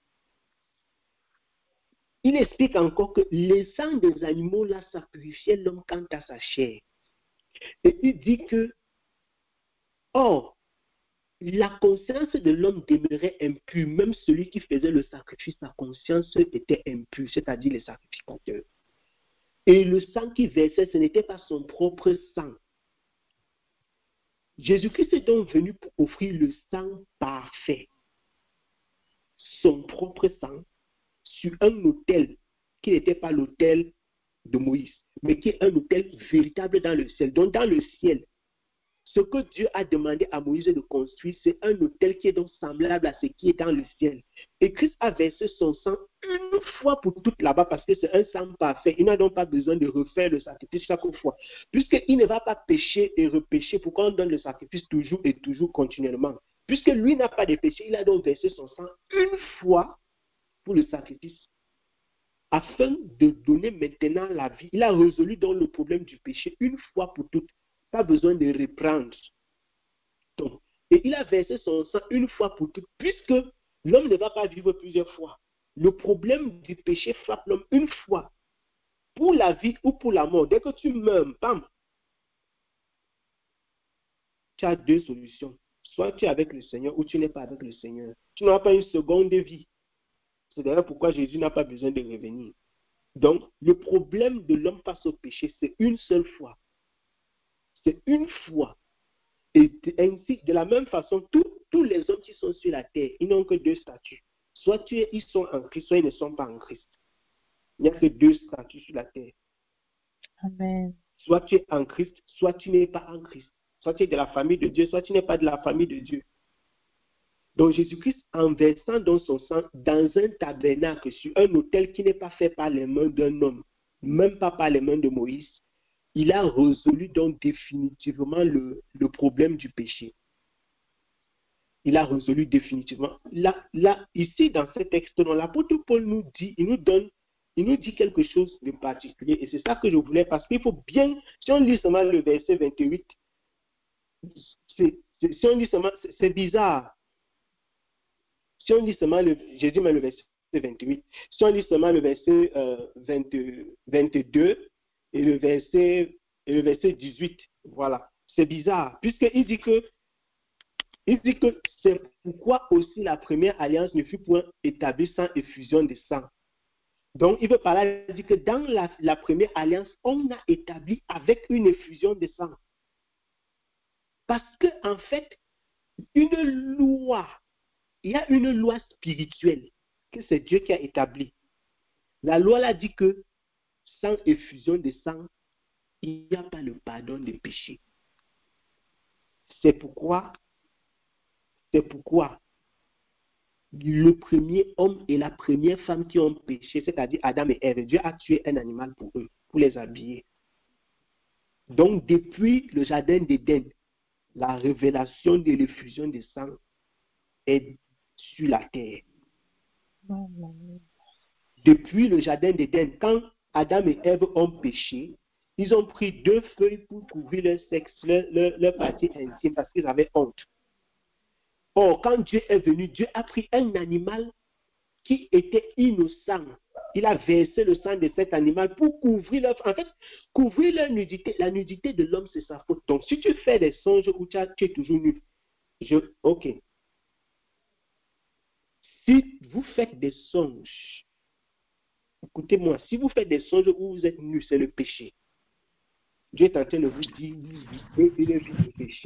Il explique encore que les sangs des animaux là ça purifiait l'homme quant à sa chair. Et il dit que, or, la conscience de l'homme demeurait impure, même celui qui faisait le sacrifice, sa conscience était impure, c'est-à-dire les sacrificateurs. Et le sang qu'il versait, ce n'était pas son propre sang. Jésus-Christ est donc venu pour offrir le sang parfait, son propre sang, sur un autel qui n'était pas l'autel de Moïse, mais qui est un autel véritable dans le ciel. Donc dans le ciel, ce que Dieu a demandé à Moïse de construire, c'est un autel qui est donc semblable à ce qui est dans le ciel. Et Christ a versé son sang une fois pour toutes là-bas parce que c'est un sang parfait. Il n'a donc pas besoin de refaire le sacrifice chaque fois. Puisqu'il ne va pas pécher et repécher, pourquoi on donne le sacrifice toujours et toujours continuellement? Puisque lui n'a pas de péché, il a donc versé son sang une fois pour le sacrifice, afin de donner maintenant la vie. Il a résolu donc le problème du péché une fois pour toutes. Pas besoin de reprendre. Donc, et il a versé son sang une fois pour toutes, puisque l'homme ne va pas vivre plusieurs fois. Le problème du péché frappe l'homme une fois, pour la vie ou pour la mort. Dès que tu meurs, bam, tu as deux solutions. Soit tu es avec le Seigneur ou tu n'es pas avec le Seigneur. Tu n'auras pas une seconde vie. C'est d'ailleurs pourquoi Jésus n'a pas besoin de revenir. Donc, le problème de l'homme face au péché, c'est une seule fois. C'est une fois. Et ainsi, de la même façon, tous, tous les hommes qui sont sur la terre, ils n'ont que deux statuts. Soit tu es, ils sont en Christ, soit ils ne sont pas en Christ. Il n'y a que deux statuts sur la terre. Amen. Soit tu es en Christ, soit tu n'es pas en Christ. Soit tu es de la famille de Dieu, soit tu n'es pas de la famille de Dieu. Donc Jésus-Christ, en versant dans son sang, dans un tabernacle, sur un autel qui n'est pas fait par les mains d'un homme, même pas par les mains de Moïse, il a résolu donc définitivement le, le problème du péché. Il a résolu définitivement. Là, là, ici, dans ce texte-là, l'apôtre Paul nous dit, il nous donne, il nous dit quelque chose de particulier. Et c'est ça que je voulais, parce qu'il faut bien, si on lit seulement le verset vingt-huit, c'est, c'est, si on lit seulement, c'est, c'est bizarre. Si on lit seulement le, j'ai dit mais le verset vingt-huit, si on lit seulement le verset euh, vingt, vingt-deux, et le verset, et le verset dix-huit, voilà. C'est bizarre, puisqu'il dit que, il dit que c'est pourquoi aussi la première alliance ne fut point établie sans effusion de sang. Donc, il veut parler, il dit que dans la, la première alliance, on a établi avec une effusion de sang. Parce que, en fait, une loi, il y a une loi spirituelle que c'est Dieu qui a établie. La loi là dit que sans effusion de sang, il n'y a pas le pardon des péchés. C'est pourquoi, c'est pourquoi le premier homme et la première femme qui ont péché, c'est-à-dire Adam et Ève, Dieu a tué un animal pour eux, pour les habiller. Donc, depuis le jardin d'Éden, la révélation de l'effusion de sang est sur la terre. Depuis le jardin d'Éden, quand Adam et Ève ont péché, ils ont pris deux feuilles pour couvrir leur sexe, leur, leur, leur partie intime, parce qu'ils avaient honte. Or, quand Dieu est venu, Dieu a pris un animal qui était innocent. Il a versé le sang de cet animal pour couvrir leur... En fait, couvrir leur nudité. La nudité de l'homme, c'est sa faute. Donc, si tu fais des songes où tu, as, tu es toujours nu, je... ok. Si vous faites des songes, écoutez-moi, si vous faites des songes où vous êtes nus, c'est le péché. Dieu est en train de vous dire, vous vivez une vie de péché.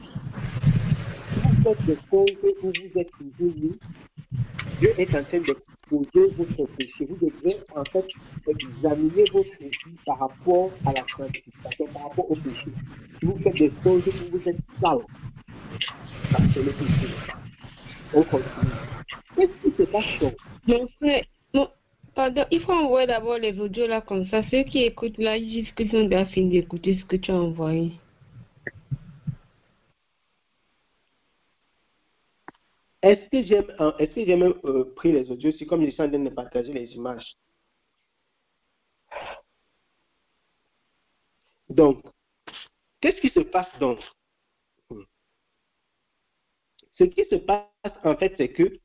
Si vous faites des songes où vous êtes toujours nus, Dieu est en train d'exposer votre péché. Vous devrez en fait examiner votre vie par rapport à la sanctification, par rapport au péché. Si vous faites des songes où vous êtes sale, Ah, c'est le péché. On continue. Qu'est-ce qui se passe donc? Donc, frère, non, pardon, il faut envoyer d'abord les audios là comme ça. Ceux qui écoutent là, ils disent qu'ils ont déjà fini d'écouter ce que tu as envoyé. Est-ce que j'ai est-ce que j'ai même euh, pris les audios? C'est comme je suis en train de partager les images. Donc, qu'est-ce qui se passe donc? Ce qui se passe en fait, c'est que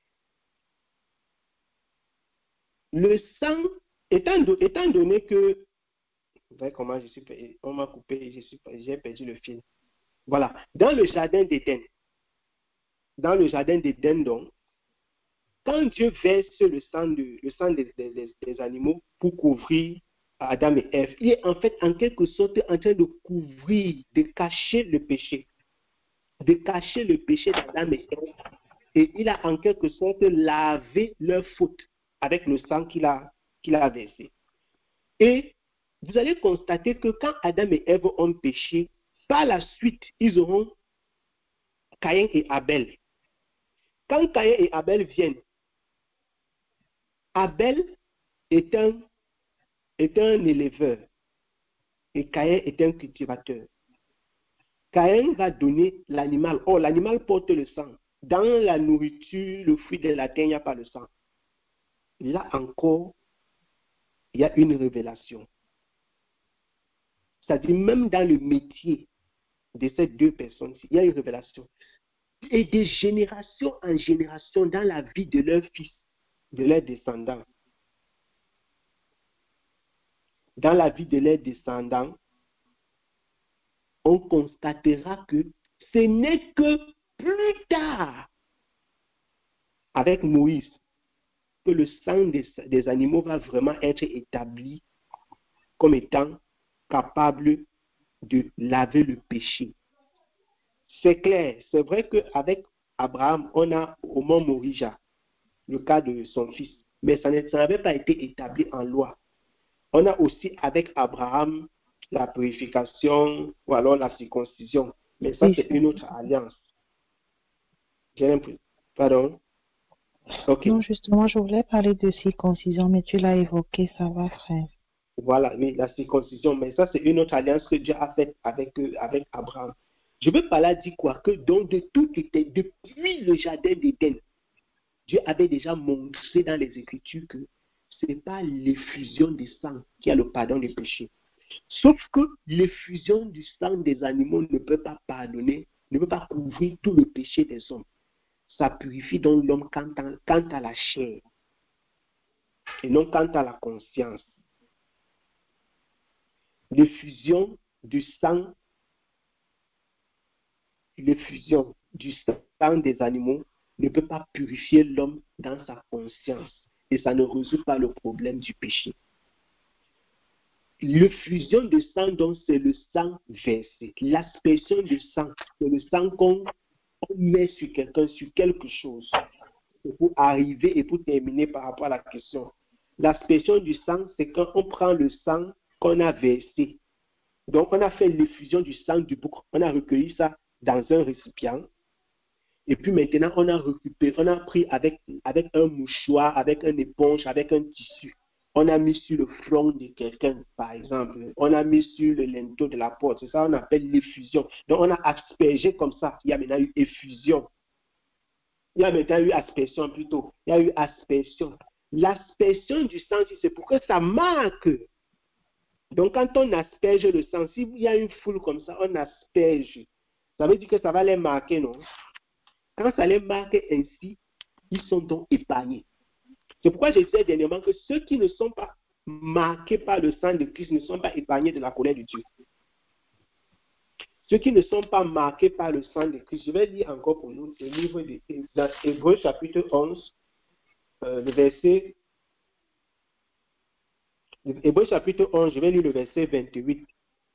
le sang, étant, étant donné que, vous voyez comment je suis, on m'a coupé, je suis, j'ai perdu le fil. Voilà, dans le jardin d'Éden, dans le jardin d'Éden donc, quand Dieu verse le sang, de, le sang des, des, des animaux pour couvrir Adam et Ève, il est en fait en quelque sorte en train de couvrir, de cacher le péché, de cacher le péché d'Adam et Ève, et il a en quelque sorte lavé leur faute avec le sang qu'il a, qu'il a versé. Et vous allez constater que quand Adam et Ève ont péché, par la suite, ils auront Caïn et Abel. Quand Caïn et Abel viennent, Abel est un, est un éleveur et Caïn est un cultivateur. Caïn va donner l'animal. Oh, l'animal porte le sang. Dans la nourriture, le fruit de la terre, il n'y a pas le sang. Là encore, il y a une révélation. C'est-à-dire, même dans le métier de ces deux personnes, il y a une révélation. Et de génération en génération, dans la vie de leurs fils, de leurs descendants, dans la vie de leurs descendants, on constatera que ce n'est que plus tard, avec Moïse, que le sang des, des animaux va vraiment être établi comme étant capable de laver le péché. C'est clair, c'est vrai qu'avec Abraham, on a au mont Morija le cas de son fils, mais ça n'avait pas été établi en loi. On a aussi avec Abraham la purification ou alors la circoncision, mais ça c'est une autre alliance. J'ai l'impression. Pardon? Ok. Non, justement, je voulais parler de circoncision, mais tu l'as évoqué, ça va, frère. Voilà, oui, la circoncision, mais ça c'est une autre alliance que Dieu a faite avec, euh, avec Abraham. Je veux pas là dire quoi? Que donc de tout était, depuis le jardin d'Éden, Dieu avait déjà montré dans les Écritures que ce n'est pas l'effusion du sang qui a le pardon des péchés. Sauf que l'effusion du sang des animaux ne peut pas pardonner, ne peut pas couvrir tout le péché des hommes. Ça purifie donc l'homme quant à, quant à la chair et non quant à la conscience. L'effusion du sang, l'effusion du sang des animaux ne peut pas purifier l'homme dans sa conscience et ça ne résout pas le problème du péché. L'effusion de sang, donc, c'est le sang versé. L'aspersion de sang, c'est le sang qu'on met sur quelqu'un, sur quelque chose. C'est pour arriver et pour terminer par rapport à la question. L'aspersion du sang, c'est quand on prend le sang qu'on a versé. Donc, on a fait l'effusion du sang du bouc. On a recueilli ça dans un récipient. Et puis maintenant, on a récupéré, on a pris avec, avec un mouchoir, avec une éponge, avec un tissu. On a mis sur le front de quelqu'un, par exemple. On a mis sur le linteau de la porte. C'est ça qu'on appelle l'effusion. Donc, on a aspergé comme ça. Il y a maintenant eu effusion. Il y a maintenant eu aspersion plutôt. Il y a eu aspersion. L'aspersion du sang, c'est pour que ça marque. Donc, quand on asperge le sang, s'il y a une foule comme ça, on asperge. Ça veut dire que ça va les marquer, non? Quand ça les marque ainsi, ils sont donc épargnés. C'est pourquoi je disais dernièrement que ceux qui ne sont pas marqués par le sang de Christ ne sont pas épargnés de la colère de Dieu. Ceux qui ne sont pas marqués par le sang de Christ, je vais lire encore pour nous le livre de dans Hébreux chapitre onze, euh, le verset. Hébreux chapitre onze, je vais lire le verset vingt-huit.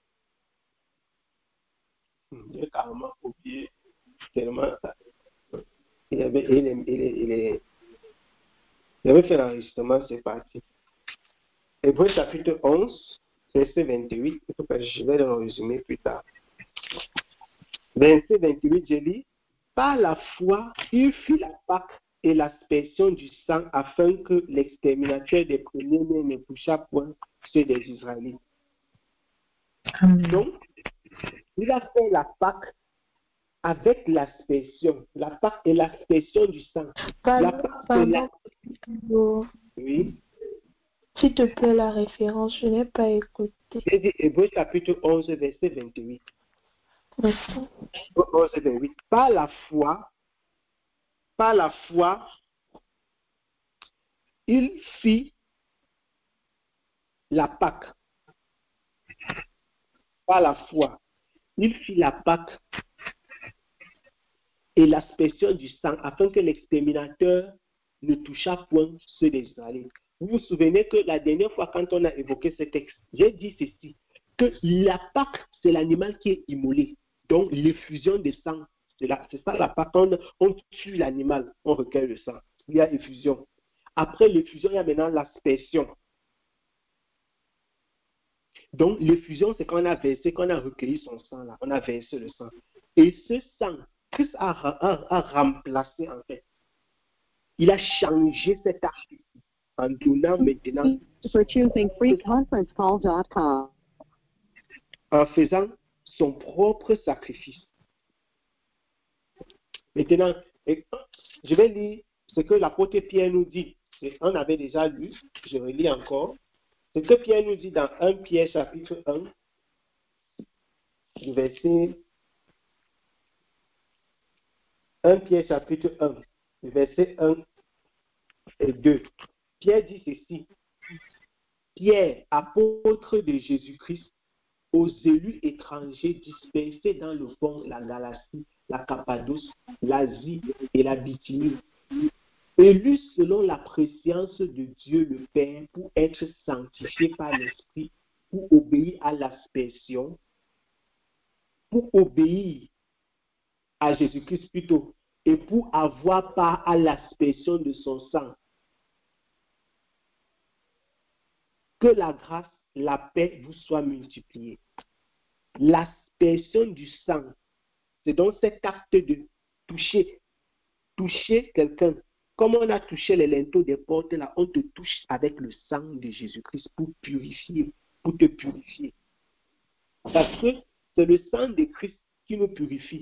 J'ai carrément oublié tellement. Il avait, il, il, il, il, il avait fait l'enregistrement, c'est parti. Hébreux chapitre onze, verset vingt-huit. Je vais le résumer plus tard. Verset vingt-huit, je lis. Par la foi, il fit la Pâque et l'aspersion du sang afin que l'exterminateur des premiers-nés ne touchât point ceux des Israélites. Amen. Donc, il a fait la Pâque avec l'aspersion. La Pâque et l'aspersion du sang. La Pâque, c'est la... Pardon. Oui. S'il te plaît, la référence, je n'ai pas écouté. J'ai dit Hébreux chapitre onze, verset vingt-huit. Merci. onze, vingt-huit. Par la foi, par la foi, il fit la Pâque. Par la foi, il fit la Pâque et l'aspersion du sang afin que l'exterminateur ne touchât point ceux des Israélites. Vous vous souvenez que la dernière fois quand on a évoqué ce texte, j'ai dit ceci, que la Pâque, c'est l'animal qui est immolé. Donc l'effusion de sang, c'est, la, c'est ça la Pâque. On, on tue l'animal, on recueille le sang. Il y a effusion. Après l'effusion, il y a maintenant l'aspersion. Donc l'effusion, c'est quand on a versé, quand on a recueilli son sang, là, on a versé le sang. Et ce sang, Christ a, a, a remplacé en fait. Il a changé cet acte en donnant maintenant, For choosing free conference call dot com. en faisant son propre sacrifice. Maintenant, je vais lire ce que l'apôtre Pierre nous dit. On avait déjà lu, je relis encore. Ce que Pierre nous dit dans premier Pierre chapitre un, du verset premier Pierre chapitre un, du verset un et deux. Pierre dit ceci. Pierre, apôtre de Jésus-Christ, aux élus étrangers dispersés dans le fond, la Galatie, la Cappadoce, l'Asie et la Bithynie, élus selon la préscience de Dieu le Père pour être sanctifiés par l'Esprit, pour obéir à l'aspersion, pour obéir à Jésus-Christ plutôt, et pour avoir part à l'aspersion de son sang. Que la grâce, la paix vous soit multipliée. L'aspersion du sang, c'est donc cet acte de toucher, toucher quelqu'un. Comme on a touché les linteaux des portes, là, on te touche avec le sang de Jésus-Christ pour purifier, pour te purifier. Parce que c'est le sang de Christ qui nous purifie.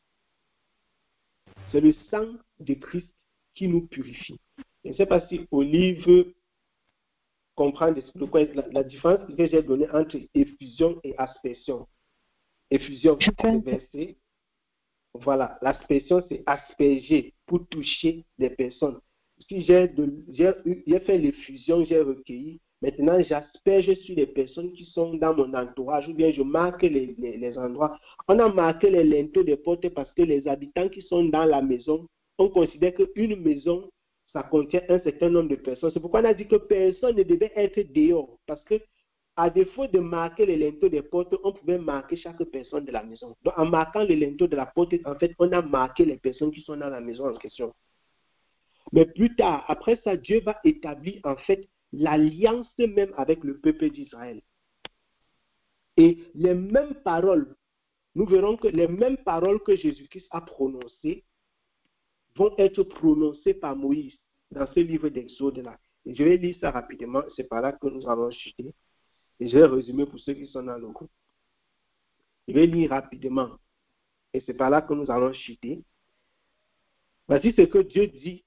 C'est le sang de Christ qui nous purifie. Je ne sais pas si Olive comprend de quoi la, la différence que j'ai donnée entre effusion et aspersion. Effusion, c'est verser. Voilà, l'aspersion, c'est asperger pour toucher les personnes. Si j'ai, de, j'ai, j'ai fait l'effusion, j'ai recueilli, maintenant j'asperge sur les personnes qui sont dans mon entourage, ou bien je marque les, les, les endroits. On a marqué les linteaux des portes parce que les habitants qui sont dans la maison, on considère qu'une maison, ça contient un certain nombre de personnes. C'est pourquoi on a dit que personne ne devait être dehors, parce que à défaut de marquer les linteaux des portes, on pouvait marquer chaque personne de la maison. Donc, en marquant les linteaux de la porte, en fait, on a marqué les personnes qui sont dans la maison en question. Mais plus tard, après ça, Dieu va établir, en fait, l'alliance même avec le peuple d'Israël. Et les mêmes paroles, nous verrons que les mêmes paroles que Jésus-Christ a prononcées vont être prononcées par Moïse dans ce livre d'Exode-là. Et je vais lire ça rapidement, c'est par là que nous allons chuter. Et je vais résumer pour ceux qui sont dans le groupe. Je vais lire rapidement. Et c'est par là que nous allons chuter. Voici ce que Dieu dit.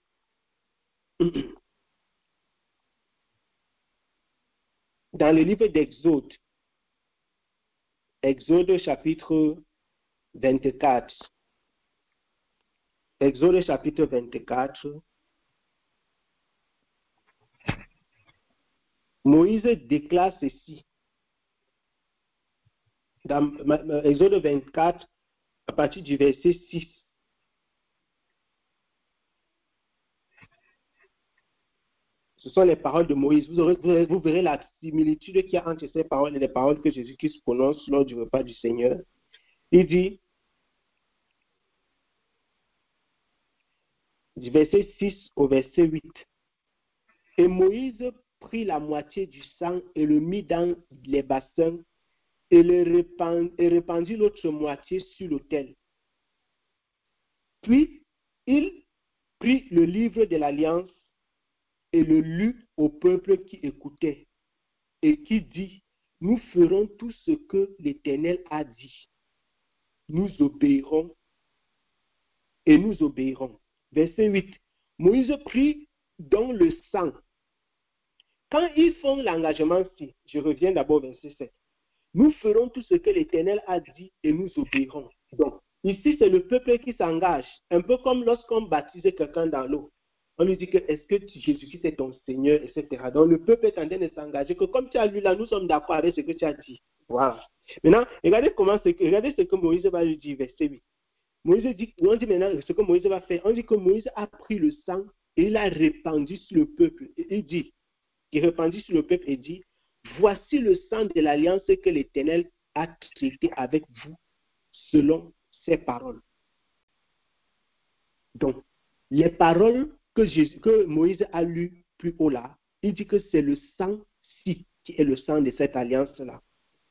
Dans le livre d'Exode. Exode chapitre vingt-quatre. Exode chapitre vingt-quatre. Moïse déclare ceci. Dans Exode vingt-quatre, à partir du verset six. Ce sont les paroles de Moïse. Vous, aurez, vous, vous verrez la similitude qu'il y a entre ces paroles et les paroles que Jésus-Christ prononce lors du repas du Seigneur. Il dit, du verset six au verset huit, « Et Moïse prit la moitié du sang et le mit dans les bassins et, le répand, et répandit l'autre moitié sur l'autel. Puis, il prit le livre de l'Alliance et le lut au peuple qui écoutait et qui dit, nous ferons tout ce que l'Éternel a dit. Nous obéirons et nous obéirons. Verset huit. Moïse prit dans le sang. Quand ils font l'engagement-ci, je reviens d'abord au verset sept. Nous ferons tout ce que l'Éternel a dit et nous obéirons. Donc, ici, c'est le peuple qui s'engage. Un peu comme lorsqu'on baptise quelqu'un dans l'eau. On lui dit que est-ce que Jésus-Christ est ton Seigneur, et cetera. Donc, le peuple est en train de s'engager que comme tu as lu là, nous sommes d'accord avec ce que tu as dit. Voilà. Maintenant, regardez comment c'est que, regardez ce que Moïse va lui dire, verset huit. Moïse dit, on dit maintenant ce que Moïse va faire. On dit que Moïse a pris le sang et il a répandu sur le peuple. Et il dit, il répandit sur le peuple et dit, voici le sang de l'alliance que l'Éternel a traité avec vous selon ses paroles. Donc, les paroles que, Jésus, que Moïse a lues plus haut là, il dit que c'est le sang-ci qui est le sang de cette alliance-là.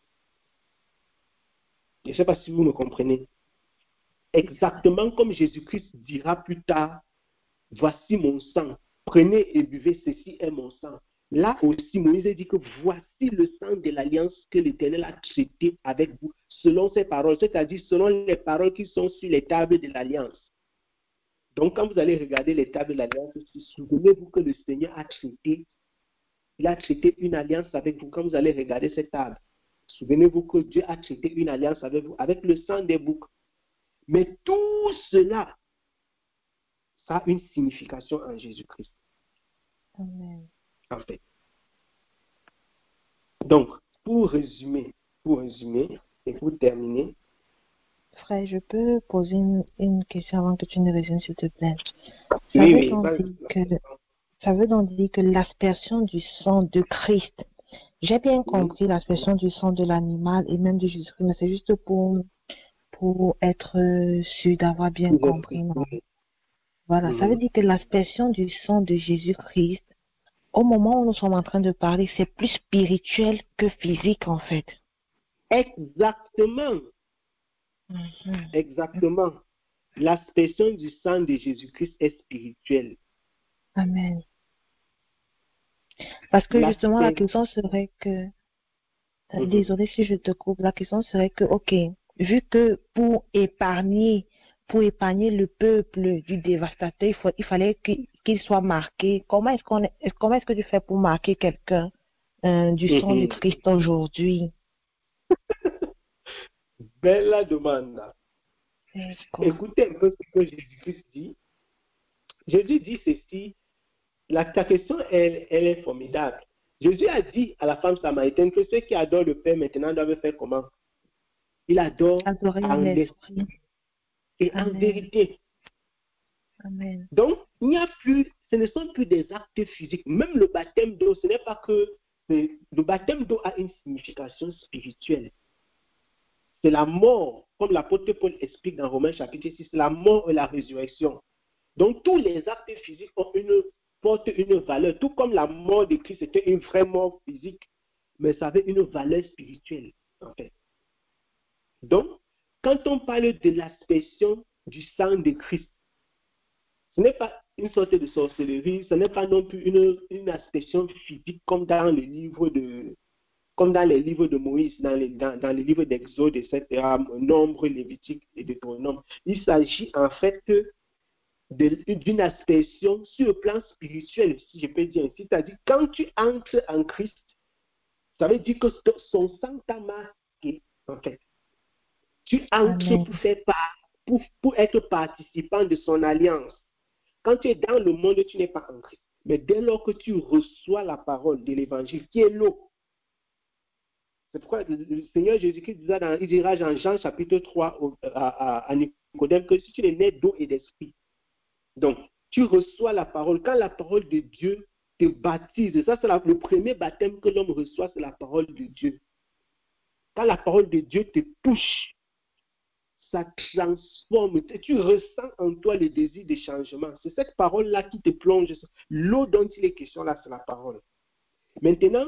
Je ne sais pas si vous me comprenez. Exactement comme Jésus-Christ dira plus tard, voici mon sang, prenez et buvez, ceci est mon sang. Là aussi, Moïse dit que voici le sang de l'alliance que l'Éternel a traité avec vous, selon ses paroles, c'est-à-dire selon les paroles qui sont sur les tables de l'alliance. Donc, quand vous allez regarder les tables de l'alliance, souvenez-vous que le Seigneur a traité, il a traité une alliance avec vous. Quand vous allez regarder cette table, souvenez-vous que Dieu a traité une alliance avec vous, avec le sang des boucs. Mais tout cela, ça a une signification en Jésus-Christ. Amen. En fait. Donc, pour résumer, pour résumer et pour terminer. Frère, je peux poser une, une question avant que tu ne résumes, s'il te plaît. Ça, Oui, veut oui, donc pas- dire que, ça veut donc dire que l'aspersion du sang de Christ, j'ai bien compris l'aspersion du sang de l'animal et même de Jésus-Christ, mais c'est juste pour, pour être euh, sûr d'avoir bien Oui, compris. Non? oui. Voilà, ça Mhm. veut dire que l'aspersion du sang de Jésus-Christ, au moment où nous sommes en train de parler, c'est plus spirituel que physique en fait. Exactement, Mhm. exactement. L'aspersion du sang de Jésus-Christ est spirituelle. Amen. Parce que justement, la L'asper- question serait que, euh, Mhm. désolé si je te coupe, la question serait que, ok, vu que pour épargner, pour épargner le peuple du dévastateur, il, faut, il fallait qu'il qu'il soit marqué. Comment est-ce qu'on, est- comment est-ce que tu fais pour marquer quelqu'un euh, du sang de Mhm. Christ aujourd'hui? Belle demande. D'accord. Écoutez un peu ce que Jésus-Christ dit. Jésus dit ceci. La, ta question, elle, elle est formidable. Jésus a dit à la femme samaritaine que ceux qui adorent le Père maintenant doivent faire comment? Il adore Adorer en l'esprit. l'esprit et en Amen. vérité. Amen. Donc, il n'y a plus, ce ne sont plus des actes physiques. Même le baptême d'eau, ce n'est pas que c'est- le baptême d'eau a une signification spirituelle. C'est la mort, comme l'apôtre Paul explique dans Romains chapitre six, c'est la mort et la résurrection. Donc, tous les actes physiques ont une, portent une valeur, tout comme la mort de Christ était une vraie mort physique, mais ça avait une valeur spirituelle, en fait. Donc, quand on parle de l'aspersion du sang de Christ, ce n'est pas une sorte de sorcellerie, ce n'est pas non plus une, une aspersion physique comme dans les livres de, comme dans les livres de Moïse, dans les, dans, dans les livres d'Exode, et cetera, Nombre, Lévitique et Deutéronome. Il s'agit en fait de- d'une aspersion sur le plan spirituel, si je peux dire ainsi. C'est-à-dire, quand tu entres en Christ, ça veut dire que son sang t'a marqué, en fait. Tu entres Amen. pour faire part, pour, pour être participant de son alliance. Quand tu es dans le monde, tu n'es pas en Christ. Mais dès lors que tu reçois la parole de l'évangile, qui est l'eau, c'est pourquoi le Seigneur Jésus-Christ dira dans, il dira dans Jean chapitre trois au- à, à, à Nicodème que si tu es né d'eau et d'esprit, donc tu reçois la parole. Quand la parole de Dieu te baptise, ça c'est la- le premier baptême que l'homme reçoit, c'est la parole de Dieu. Quand la parole de Dieu te touche, ça transforme. Tu ressens en toi le désir de changement. C'est cette parole-là qui te plonge. L'eau dont il est question là, c'est la parole. Maintenant,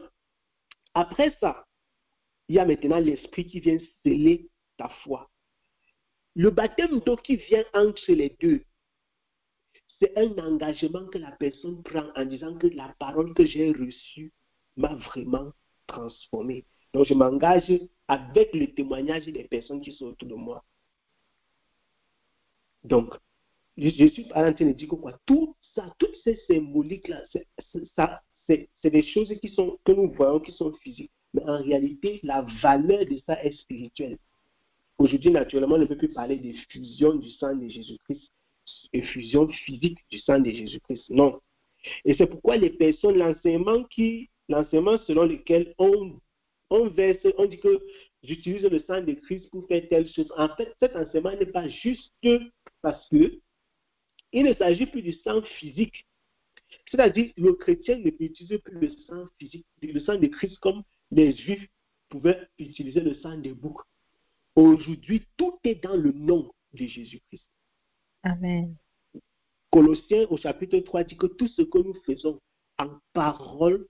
après ça, il y a maintenant l'esprit qui vient sceller ta foi. Le baptême d'eau qui vient entre les deux, c'est un engagement que la personne prend en disant que la parole que j'ai reçue m'a vraiment transformé. Donc je m'engage avec le témoignage des personnes qui sont autour de moi. Donc, je, je suis en train de dire que quoi, tout ça, toutes ces symboliques-là, c'est, c'est, ça, c'est, c'est des choses qui sont, que nous voyons qui sont physiques. Mais en réalité, la valeur de ça est spirituelle. Aujourd'hui, naturellement, on ne peut plus parler de fusion du sang de Jésus-Christ, effusion physique du sang de Jésus-Christ. Non. Et c'est pourquoi les personnes, l'enseignement qui, l'enseignement selon lequel on, on verse, on dit que j'utilise le sang de Christ pour faire telle chose. En fait, cet enseignement n'est pas juste parce que il ne s'agit plus du sang physique. C'est-à-dire, le chrétien ne peut utiliser plus le sang physique, le sang de Christ comme les Juifs pouvaient utiliser le sang des boucs. Aujourd'hui, tout est dans le nom de Jésus-Christ. Amen. Colossiens au chapitre trois dit que tout ce que nous faisons en parole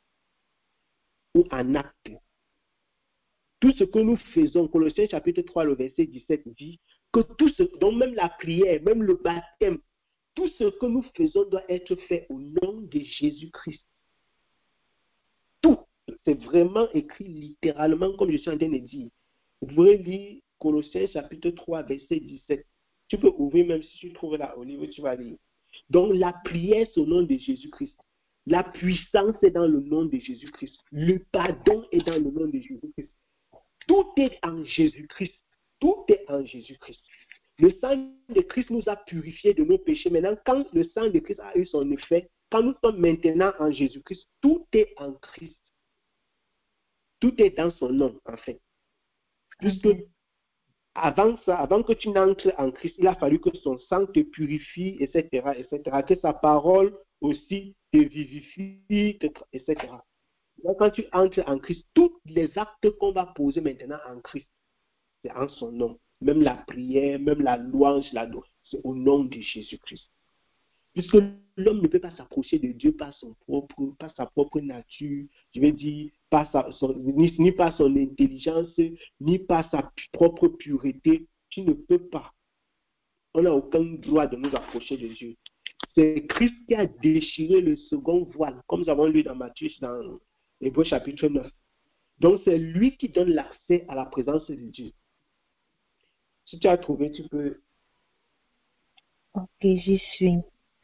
ou en acte, tout ce que nous faisons, Colossiens chapitre trois, le verset dix-sept dit que tout ce, donc même la prière, même le baptême, tout ce que nous faisons doit être fait au nom de Jésus-Christ. Tout, c'est vraiment écrit littéralement comme je suis en train de dire. Vous pourrez lire Colossiens chapitre trois, verset dix-sept. Tu peux ouvrir même si tu trouves là au livre, tu vas lire. Donc la prière c'est au nom de Jésus-Christ. La puissance est dans le nom de Jésus-Christ. Le pardon est dans le nom de Jésus-Christ. Tout est en Jésus-Christ. Tout est en Jésus-Christ. Le sang de Christ nous a purifiés de nos péchés. Maintenant, quand le sang de Christ a eu son effet, quand nous sommes maintenant en Jésus-Christ, tout est en Christ. Tout est dans son nom, en fait. Puisque avant ça, avant que tu n'entres en Christ, il a fallu que son sang te purifie, et cetera, et cetera, que sa parole aussi te vivifie, et cetera. Donc, quand tu entres en Christ, tous les actes qu'on va poser maintenant en Christ, c'est en son nom. Même la prière, même la louange, la louange, c'est au nom de Jésus-Christ. Puisque l'homme ne peut pas s'approcher de Dieu par son propre, par sa propre nature, je veux dire, par sa, son, ni, ni par son intelligence, ni par sa propre pureté. Tu ne peux pas. On n'a aucun droit de nous approcher de Dieu. C'est Christ qui a déchiré le second voile, comme nous avons lu dans Matthieu, dans Hébreux chapitre neuf. Donc c'est lui qui donne l'accès à la présence de Dieu. Si tu as trouvé, tu peux. Ok, j'y suis.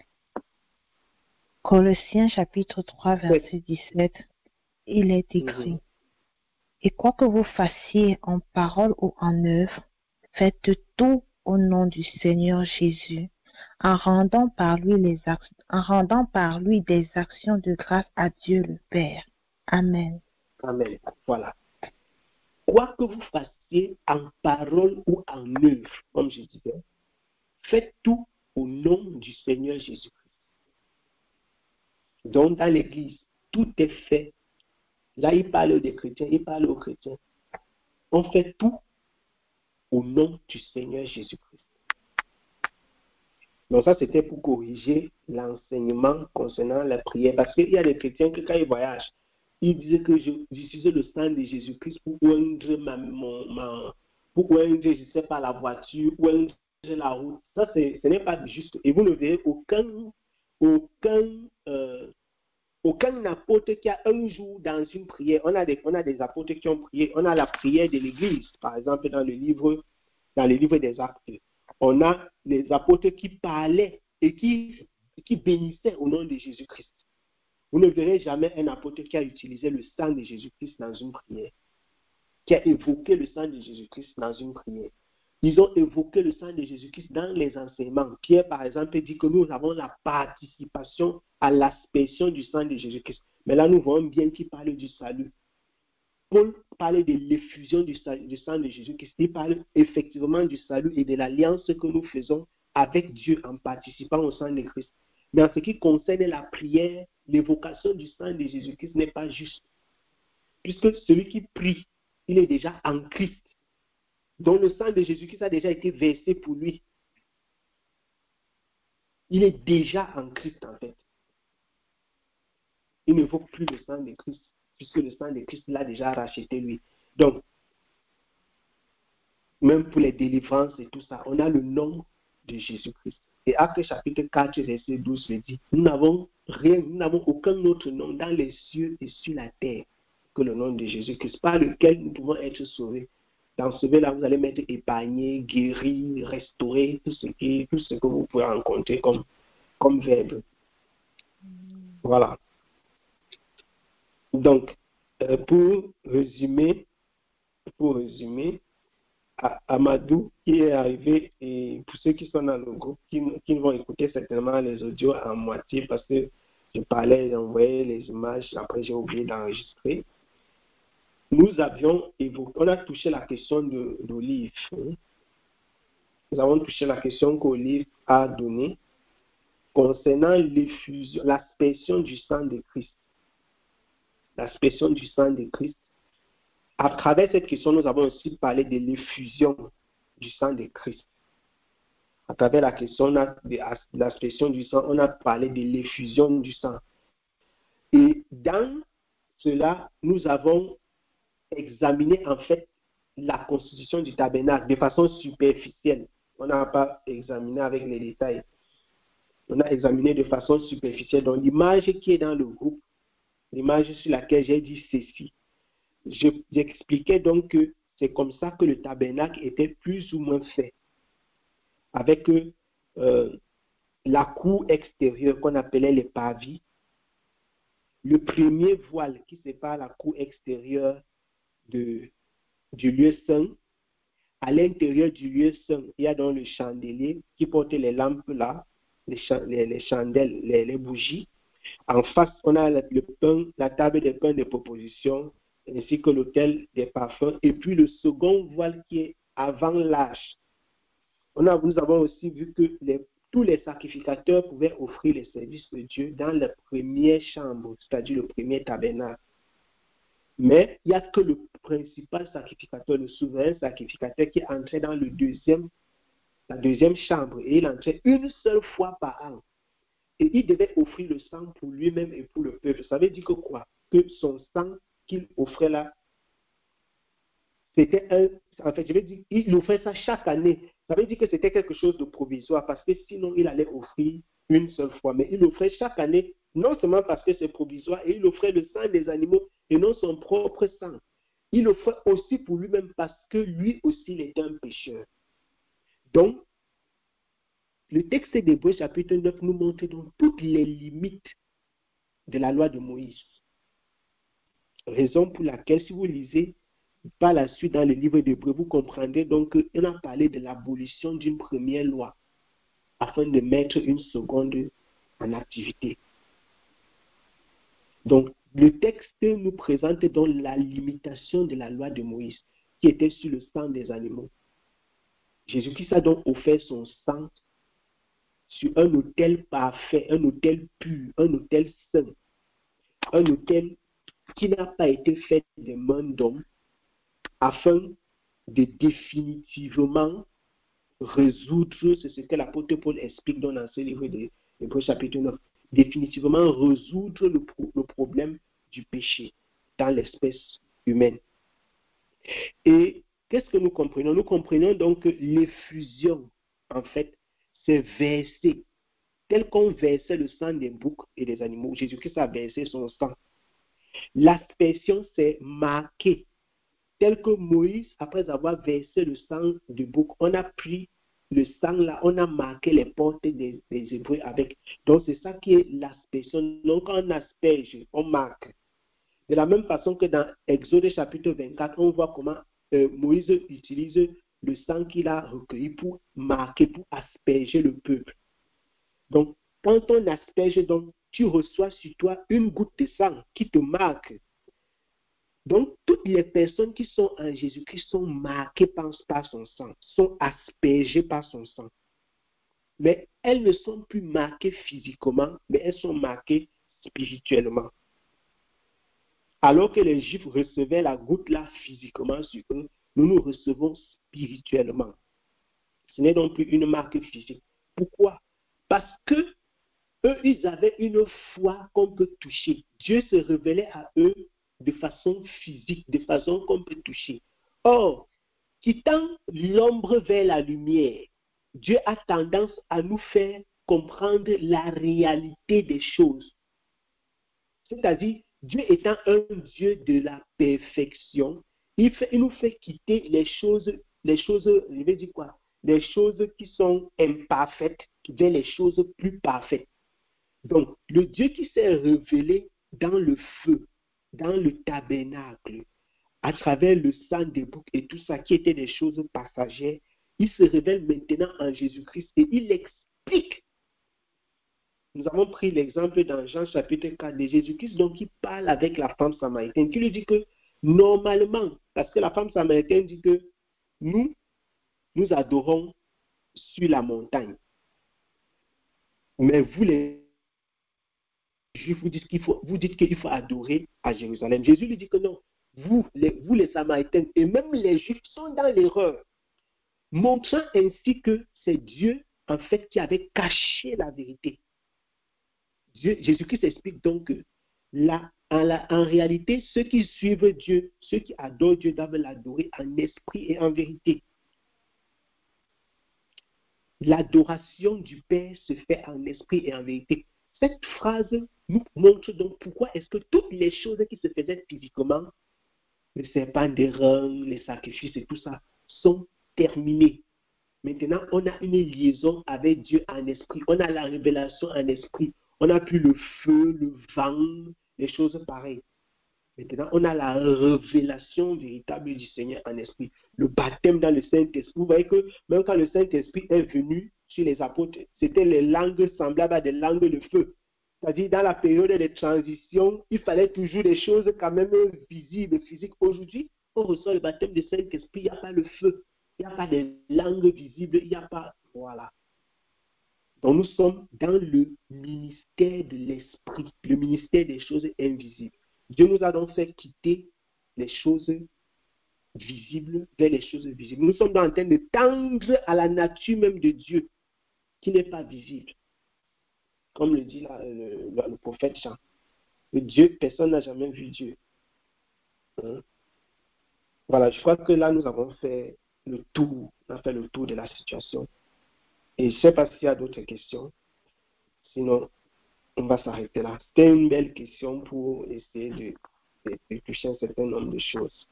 Colossiens chapitre trois, verset dix-sept, il est écrit, Mm-hmm. et quoi que vous fassiez en parole ou en œuvre, faites tout au nom du Seigneur Jésus, en rendant par lui, les ac- en rendant par lui des actions de grâce à Dieu le Père. Amen. Amen. Voilà. Quoi que vous fassiez en parole ou en œuvre, comme je disais, faites tout au nom du Seigneur Jésus-Christ. Donc, dans l'Église, tout est fait. Là, il parle des chrétiens, il parle aux chrétiens. On fait tout au nom du Seigneur Jésus-Christ. Donc, ça, c'était pour corriger l'enseignement concernant la prière. Parce qu'il y a des chrétiens que, quand ils voyagent, ils disaient que j'utilisais le sang de Jésus-Christ pour oindre ma, mon, ma, pour oindre, je ne sais pas, la voiture, oindre la route. Ça, c'est, ce n'est pas juste. Et vous ne verrez aucun, aucun, euh, aucun apôtre qui a un jour dans une prière. On a des, on a des apôtres qui ont prié. On a la prière de l'Église, par exemple, dans le livre, dans le livre des Actes. On a les apôtres qui parlaient et qui, qui bénissaient au nom de Jésus-Christ. Vous ne verrez jamais un apôtre qui a utilisé le sang de Jésus-Christ dans une prière, qui a évoqué le sang de Jésus-Christ dans une prière. Ils ont évoqué le sang de Jésus-Christ dans les enseignements. Pierre, par exemple, dit que nous avons la participation à l'aspersion du sang de Jésus-Christ. Mais là, nous voyons bien qu'il parle du salut. Paul parle de l'effusion du, du sang de Jésus-Christ. Il parle effectivement du salut et de l'alliance que nous faisons avec Dieu en participant au sang de Christ. Mais en ce qui concerne la prière, l'évocation du sang de Jésus-Christ n'est pas juste. Puisque celui qui prie, il est déjà en Christ. Donc le sang de Jésus-Christ a déjà été versé pour lui. Il est déjà en Christ en fait. Il n'évoque plus le sang de Christ, puisque le sang de Christ l'a déjà racheté lui. Donc, même pour les délivrances et tout ça, on a le nom de Jésus-Christ. Et Actes chapitre quatre, verset douze le dit, nous n'avons rien, nous n'avons aucun autre nom dans les cieux et sur la terre que le nom de Jésus-Christ, par lequel nous pouvons être sauvés. Dans ce verset-là, vous allez mettre épargné, guéri, restauré, tout ce, qui, tout ce que vous pouvez rencontrer comme, comme verbe. Voilà. Donc, euh, pour résumer, pour résumer, Amadou qui est arrivé, et pour ceux qui sont dans le groupe, qui, qui vont écouter certainement les audios en moitié parce que je parlais, j'envoyais les images, après j'ai oublié d'enregistrer. Nous avions évoqué, on a touché la question de d'Olive. Hein? Nous avons touché la question qu'Olive a donnée concernant l'effusion, l'aspersion du sang de Christ. L'aspersion du sang de Christ. À travers cette question, nous avons aussi parlé de l'effusion du sang de Christ. À travers la question de l'aspersion du sang, on a parlé de l'effusion du sang. Et dans cela, nous avons examiné en fait la constitution du tabernacle de façon superficielle. On n'a pas examiné avec les détails. On a examiné de façon superficielle. Donc l'image qui est dans le groupe, l'image sur laquelle j'ai dit ceci, j'expliquais donc que c'est comme ça que le tabernacle était plus ou moins fait. Avec euh, la cour extérieure qu'on appelait les parvis, le premier voile qui sépare la cour extérieure de, du lieu saint. À l'intérieur du lieu saint, il y a donc le chandelier qui porte les lampes là, les, ch- les, les chandelles, les, les bougies. En face, on a le pain, la table des pains de proposition, ainsi que l'autel des parfums. Et puis le second voile qui est avant l'arche. On a, nous avons aussi vu que les, tous les sacrificateurs pouvaient offrir les services de Dieu dans la première chambre, c'est-à-dire le premier tabernacle. Mais il n'y a que le principal sacrificateur, le souverain sacrificateur qui entrait dans le deuxième, la deuxième chambre. Et il entrait une seule fois par an. Et il devait offrir le sang pour lui-même et pour le peuple. Ça veut dire que quoi? Que son sang qu'il offrait là, c'était un... En fait, je veux dire, il offrait ça chaque année. Ça veut dire que c'était quelque chose de provisoire parce que sinon, il allait offrir une seule fois. Mais il offrait chaque année, non seulement parce que c'est provisoire, et il offrait le sang des animaux et non son propre sang. Il offrait aussi pour lui-même parce que lui aussi, il était un pécheur. Donc, le texte d'Hébreux chapitre neuf nous montre donc toutes les limites de la loi de Moïse. Raison pour laquelle, si vous lisez par la suite dans le livre d'Hébreux, vous comprendrez donc qu'on a parlé de l'abolition d'une première loi afin de mettre une seconde en activité. Donc, le texte nous présente donc la limitation de la loi de Moïse qui était sur le sang des animaux. Jésus-Christ a donc offert son sang sur un autel parfait, un autel pur, un autel saint, un autel qui n'a pas été fait de main d'homme, afin de définitivement résoudre, c'est ce que l'apôtre Paul explique dans ce livre de Hébreux chapitre neuf, définitivement résoudre le, pro, le problème du péché dans l'espèce humaine. Et qu'est-ce que nous comprenons? Nous comprenons donc que l'effusion, en fait, c'est verser, tel qu'on versait le sang des boucs et des animaux. Jésus-Christ a versé son sang. L'aspersion, c'est marquer, tel que Moïse, après avoir versé le sang du bouc, on a pris le sang là, on a marqué les portes des, des Hébreux avec. Donc c'est ça qui est l'aspersion. Donc quand on asperge, on marque. De la même façon que dans Exode chapitre vingt-quatre, on voit comment euh, Moïse utilise le sang qu'il a recueilli pour marquer, pour asperger le peuple. Donc quand on asperge, donc, tu reçois sur toi une goutte de sang qui te marque. Donc, toutes les personnes qui sont en Jésus-Christ sont marquées par, par son sang, sont aspergées par son sang. Mais elles ne sont plus marquées physiquement, mais elles sont marquées spirituellement. Alors que les Juifs recevaient la goutte là physiquement sur eux, nous nous recevons spirituellement. Ce n'est donc plus une marque physique. Pourquoi? Parce que eux, ils avaient une foi qu'on peut toucher. Dieu se révélait à eux de façon physique, de façon qu'on peut toucher. Or, quittant l'ombre vers la lumière, Dieu a tendance à nous faire comprendre la réalité des choses. C'est-à-dire, Dieu étant un Dieu de la perfection, il, fait, il nous fait quitter les choses, les choses, je vais dire quoi, les choses qui sont imparfaites vers les choses plus parfaites. Donc, le Dieu qui s'est révélé dans le feu, dans le tabernacle, à travers le sang des boucs et tout ça qui étaient des choses passagères, il se révèle maintenant en Jésus-Christ et il explique. Nous avons pris l'exemple dans Jean chapitre quatre de Jésus-Christ, donc qui parle avec la femme samaritaine, qui lui dit que normalement, parce que la femme samaritaine dit que nous, nous adorons sur la montagne. Mais vous les Juifs, vous dites qu'il faut, vous dites qu'il faut adorer à Jérusalem. Jésus lui dit que non, vous les, vous les Samaritains et même les Juifs sont dans l'erreur, montrant ainsi que c'est Dieu en fait qui avait caché la vérité. Dieu, Jésus-Christ explique donc que là, en, la, en réalité, ceux qui suivent Dieu, ceux qui adorent Dieu doivent l'adorer en esprit et en vérité. L'adoration du Père se fait en esprit et en vérité. Cette phrase nous montre donc pourquoi est-ce que toutes les choses qui se faisaient physiquement, le serpent des reins, les sacrifices et tout ça, sont terminées. Maintenant, on a une liaison avec Dieu en esprit. On a la révélation en esprit. On n'a plus le feu, le vent, les choses pareilles. Maintenant, on a la révélation véritable du Seigneur en esprit. Le baptême dans le Saint-Esprit. Vous voyez que même quand le Saint-Esprit est venu sur les apôtres, c'était les langues semblables à des langues de feu. C'est-à-dire, dans la période de transition, il fallait toujours des choses quand même visibles, physiques. Aujourd'hui, on reçoit le baptême du Saint-Esprit, il n'y a pas le feu, il n'y a pas de langues visibles, il n'y a pas... Voilà. Donc nous sommes dans le ministère de l'Esprit, le ministère des choses invisibles. Dieu nous a donc fait quitter les choses visibles vers les choses visibles. Nous sommes en train de tendre à la nature même de Dieu, qui n'est pas visible. Comme le dit la, le, le, le prophète Jean. Le Dieu, personne n'a jamais vu Dieu. Hein? Voilà, je crois que là, nous avons fait le tour, on a fait le tour de la situation. Et je ne sais pas s'il y a d'autres questions. Sinon, on va s'arrêter là. C'était une belle question pour essayer de, de, de toucher un certain nombre de choses.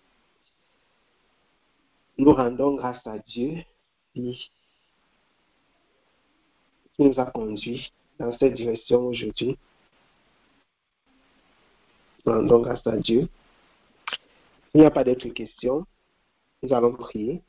Nous rendons grâce à Dieu qui, qui nous a conduits dans cette direction aujourd'hui. Nous rendons grâce à Dieu. S'il n'y a pas d'autres questions, nous allons prier.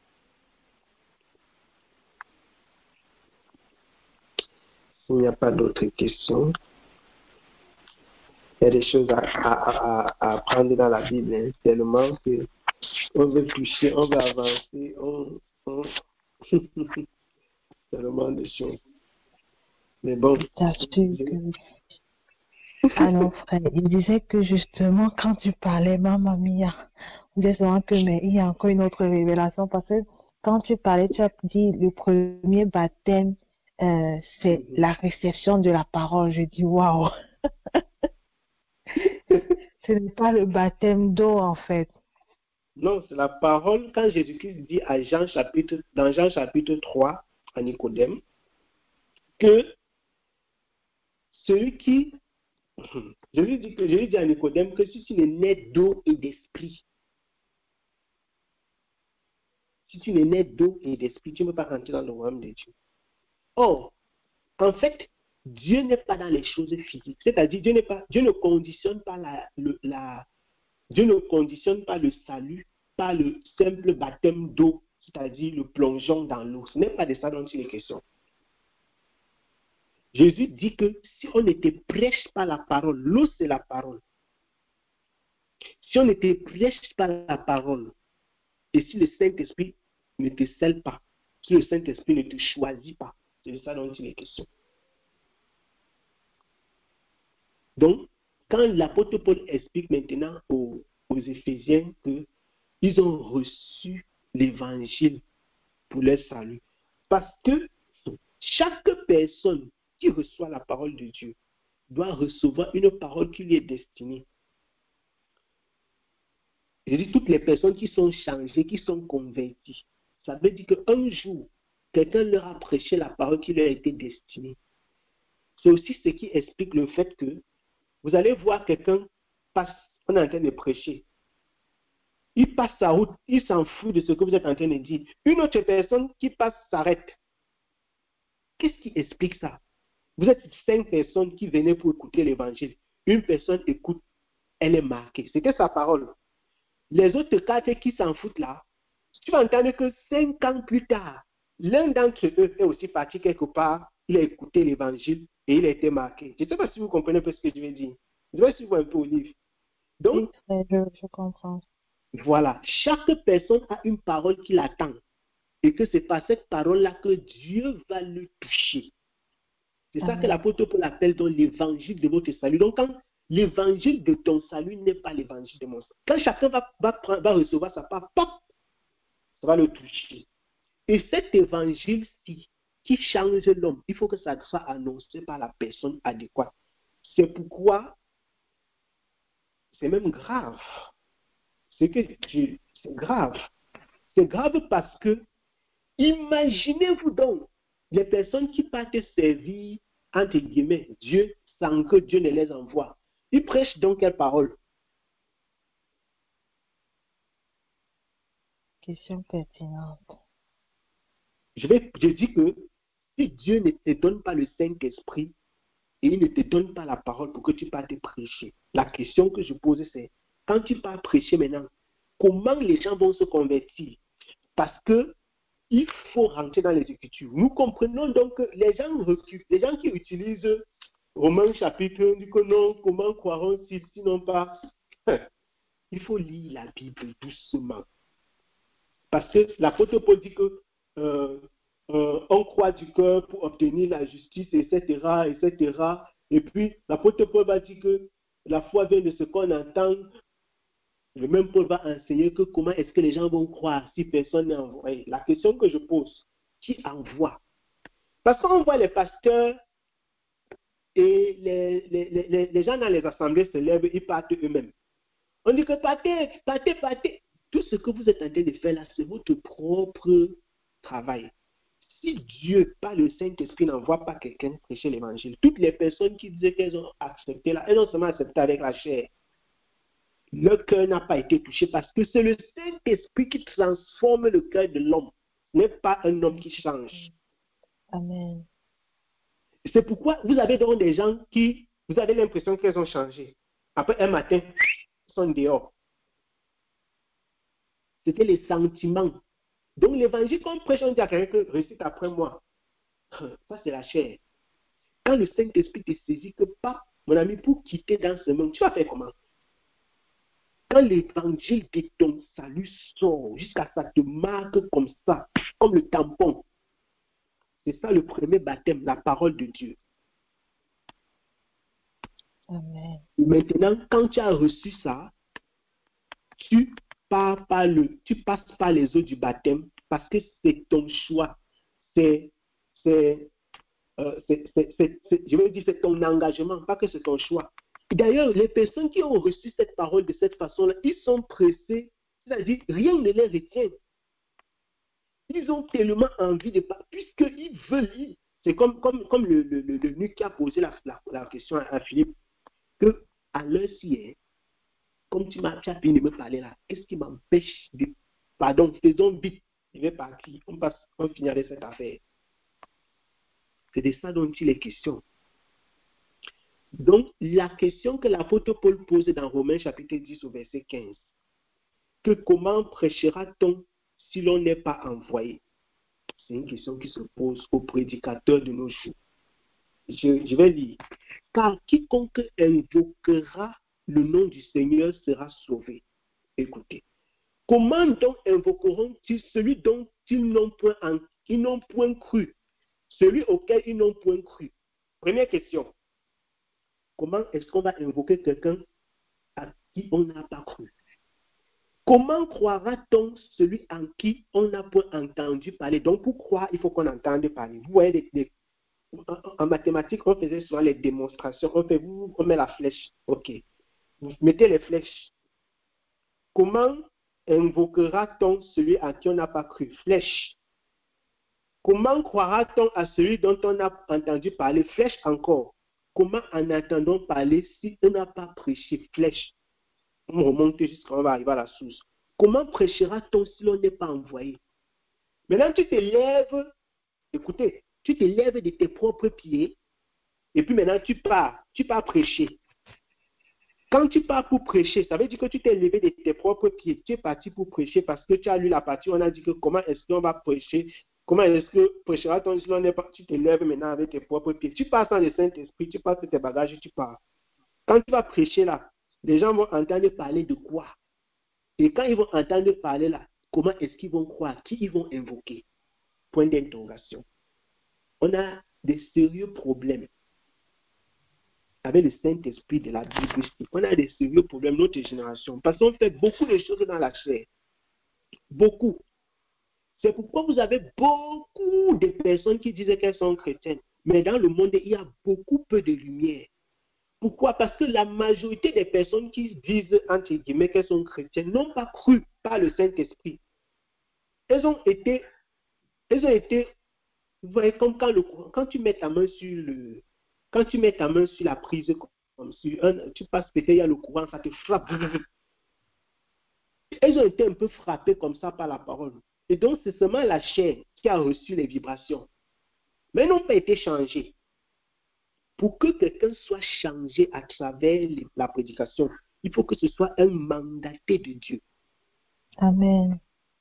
S'il n'y a pas d'autres questions, il y a des choses à, à, à, à apprendre dans la Bible, hein, tellement que on veut toucher, on veut avancer, on, on... tellement de choses. Mais bon. Alors, frère, il disait que justement, quand tu parlais, Mamma Mia, on disait souvent que, mais il y a encore une autre révélation parce que quand tu parlais, tu as dit le premier baptême, euh, c'est mm-hmm. la réception de la parole. Je dis, waouh! Ce n'est pas le baptême d'eau, en fait. Non, c'est la parole. Quand Jésus-Christ dit à Jean chapitre, dans Jean chapitre trois, à Nicodème, que celui qui... Je lui dis, que, je lui dis à Nicodème que si tu es né d'eau et d'esprit, si tu es né d'eau et d'esprit, tu ne peux pas rentrer dans le royaume de Dieu. Or, en fait, Dieu n'est pas dans les choses physiques. C'est-à-dire, Dieu n'est pas, Dieu ne conditionne pas la, le, la, Dieu ne conditionne pas le salut par le simple baptême d'eau, c'est-à-dire le plongeon dans l'eau. Ce n'est pas de ça dont il est question. Jésus dit que si on ne te prêche pas la parole, l'eau c'est la parole. Si on ne te prêche pas la parole, et si le Saint-Esprit ne te scelle pas, si le Saint-Esprit ne te choisit pas, c'est de ça dont il est question. Donc, quand l'apôtre Paul explique maintenant aux, aux Éphésiens qu'ils ont reçu l'évangile pour leur salut, parce que chaque personne qui reçoit la parole de Dieu doit recevoir une parole qui lui est destinée. Je dis toutes les personnes qui sont changées, qui sont converties. Ça veut dire qu'un jour, quelqu'un leur a prêché la parole qui leur a été destinée. C'est aussi ce qui explique le fait que vous allez voir quelqu'un passe, on est en train de prêcher. Il passe sa route, il s'en fout de ce que vous êtes en train de dire. Une autre personne qui passe s'arrête. Qu'est-ce qui explique ça? Vous êtes cinq personnes qui venaient pour écouter l'évangile. Une personne écoute, elle est marquée. C'était sa parole. Les autres quatre qui s'en foutent là, tu vas entendre que cinq ans plus tard, l'un d'entre eux est aussi parti quelque part, il a écouté l'évangile et il a été marqué. Je ne sais pas si vous comprenez un peu ce que je veux dire. Je vais suivre un peu au livre. Donc, Oui, je, je comprends. voilà, chaque personne a une parole qui l'attend. Et que c'est par cette parole-là que Dieu va le toucher. C'est ça Amen. que l'apôtre Paul appelle dans l'évangile de votre salut. Donc, quand l'évangile de ton salut n'est pas l'évangile de mon salut, quand chacun va, va, prendre, va recevoir sa part, pop, ça va le toucher. Et cet évangile-ci, qui change l'homme, il faut que ça soit annoncé par la personne adéquate. C'est pourquoi c'est même grave. C'est que c'est grave. C'est grave parce que imaginez-vous donc les personnes qui partent servir, entre guillemets, Dieu sans que Dieu ne les envoie. Ils prêchent donc quelle parole? Question pertinente. Je, vais, je dis que si Dieu ne te donne pas le Saint-Esprit et il ne te donne pas la parole pour que tu partes prêcher, la question que je pose c'est, quand tu pars prêcher maintenant, comment les gens vont se convertir? Parce que il faut rentrer dans les Écritures. Nous comprenons donc que les gens, les gens qui utilisent Romains chapitre un, disent que non, comment croiront-ils sinon pas? Il faut lire la Bible doucement. Parce que l'apôtre Paul dit que euh, euh, on croit du cœur pour obtenir la justice, et cetera, et cetera. Et puis l'apôtre Paul va dire que la foi vient de ce qu'on entend. Le même Paul va enseigner que comment est-ce que les gens vont croire si personne n'est envoyé. La question que je pose, qui envoie? Parce qu'on voit les pasteurs et les, les, les, les gens dans les assemblées se lèvent, ils partent eux-mêmes. On dit que partez, partez, partez. Tout ce que vous êtes en train de faire là, c'est votre propre travail. Si Dieu, par le Saint-Esprit, n'envoie pas quelqu'un prêcher l'évangile, toutes les personnes qui disaient qu'elles ont accepté là, elles ont seulement accepté avec la chair. Le cœur n'a pas été touché parce que c'est le Saint-Esprit qui transforme le cœur de l'homme, ce n'est pas un homme qui change. Amen. C'est pourquoi vous avez donc des gens qui, vous avez l'impression qu'elles ont changé. Après un matin, ils sont dehors. C'était les sentiments. Donc l'évangile qu'on prêche, on dit à quelqu'un que récite après moi. Ça c'est la chair. Quand le Saint-Esprit te saisit que pas, mon ami, pour quitter dans ce monde, tu vas faire comment? Quand l'évangile de ton salut sort, jusqu'à ça te marque comme ça, comme le tampon. C'est ça le premier baptême, la parole de Dieu. Amen. Et maintenant, quand tu as reçu ça, tu pars par le, tu passes par les eaux du baptême parce que c'est ton choix. C'est, c'est, euh, c'est, c'est, c'est, c'est, je veux dire, c'est ton engagement, pas que c'est ton choix. D'ailleurs, les personnes qui ont reçu cette parole de cette façon-là, ils sont pressés, c'est-à-dire rien ne les retient. Ils ont tellement envie de parler, puisqu'ils veulent. C'est comme, comme, comme le, le, le, le nuque qui a posé la, la, la question à, à Philippe, que à l'heure-ci, comme tu m'as fini de me parler là, qu'est-ce qui m'empêche de... Pardon, faisons vite, je vais partir, on, passe, on finit avec cette affaire. C'est de ça dont il est question. Donc, la question que l'apôtre Paul pose dans Romains chapitre dix au verset quinze, que comment prêchera-t-on si l'on n'est pas envoyé? C'est une question qui se pose aux prédicateurs de nos jours. Je, je vais lire. Car quiconque invoquera le nom du Seigneur sera sauvé. Écoutez. Comment donc invoqueront-ils celui dont ils n'ont point, ils n'ont point cru? Celui auquel ils n'ont point cru. Première question. Comment est-ce qu'on va invoquer quelqu'un à qui on n'a pas cru? Comment croira-t-on celui en qui on n'a pas entendu parler? Donc, pour croire, il faut qu'on entende parler. Vous voyez, les, les, en, en mathématiques, on faisait souvent les démonstrations. On, fait, on met la flèche. OK. Vous mettez les flèches. Comment invoquera-t-on celui à qui on n'a pas cru? Flèche. Comment croira-t-on à celui dont on a entendu parler? Flèche encore. Comment en entendons parler si on n'a pas prêché? Flèche. On remonte jusqu'à on va arriver à la source. Comment prêchera-t-on si l'on n'est pas envoyé? Maintenant, tu te lèves, écoutez, tu te lèves de tes propres pieds, et puis maintenant tu pars, tu pars prêcher. Quand tu pars pour prêcher, ça veut dire que tu t'es levé de tes propres pieds, tu es parti pour prêcher parce que tu as lu la partie, on a dit que comment est-ce qu'on va prêcher, comment est-ce que prêchera-t-on si l'on n'est pas, tu te lèves maintenant avec tes propres pieds. Tu pars sans le Saint-Esprit, tu passes tes bagages et tu pars. Quand tu vas prêcher là, les gens vont entendre parler de quoi? Et quand ils vont entendre parler là, comment est-ce qu'ils vont croire? Qui ils vont invoquer? Point d'interrogation. On a des sérieux problèmes avec le Saint-Esprit de la Bible. On a des sérieux problèmes, notre génération, parce qu'on fait beaucoup de choses dans la chair. Beaucoup. C'est pourquoi vous avez beaucoup de personnes qui disent qu'elles sont chrétiennes. Mais dans le monde, il y a beaucoup peu de lumière. Pourquoi? Parce que la majorité des personnes qui disent, entre guillemets, qu'elles sont chrétiennes, n'ont pas cru par le Saint-Esprit. Elles ont été, elles ont été, vous voyez, comme quand, le, quand tu mets ta main sur le, quand tu mets ta main sur la prise, comme sur un, tu passes peut-être, il y a le courant, ça te frappe. Elles ont été un peu frappées comme ça par la parole. Et donc, c'est seulement la chair qui a reçu les vibrations. Mais elles n'ont pas été changées. Pour que quelqu'un soit changé à travers la prédication, il faut que ce soit un mandaté de Dieu. Amen.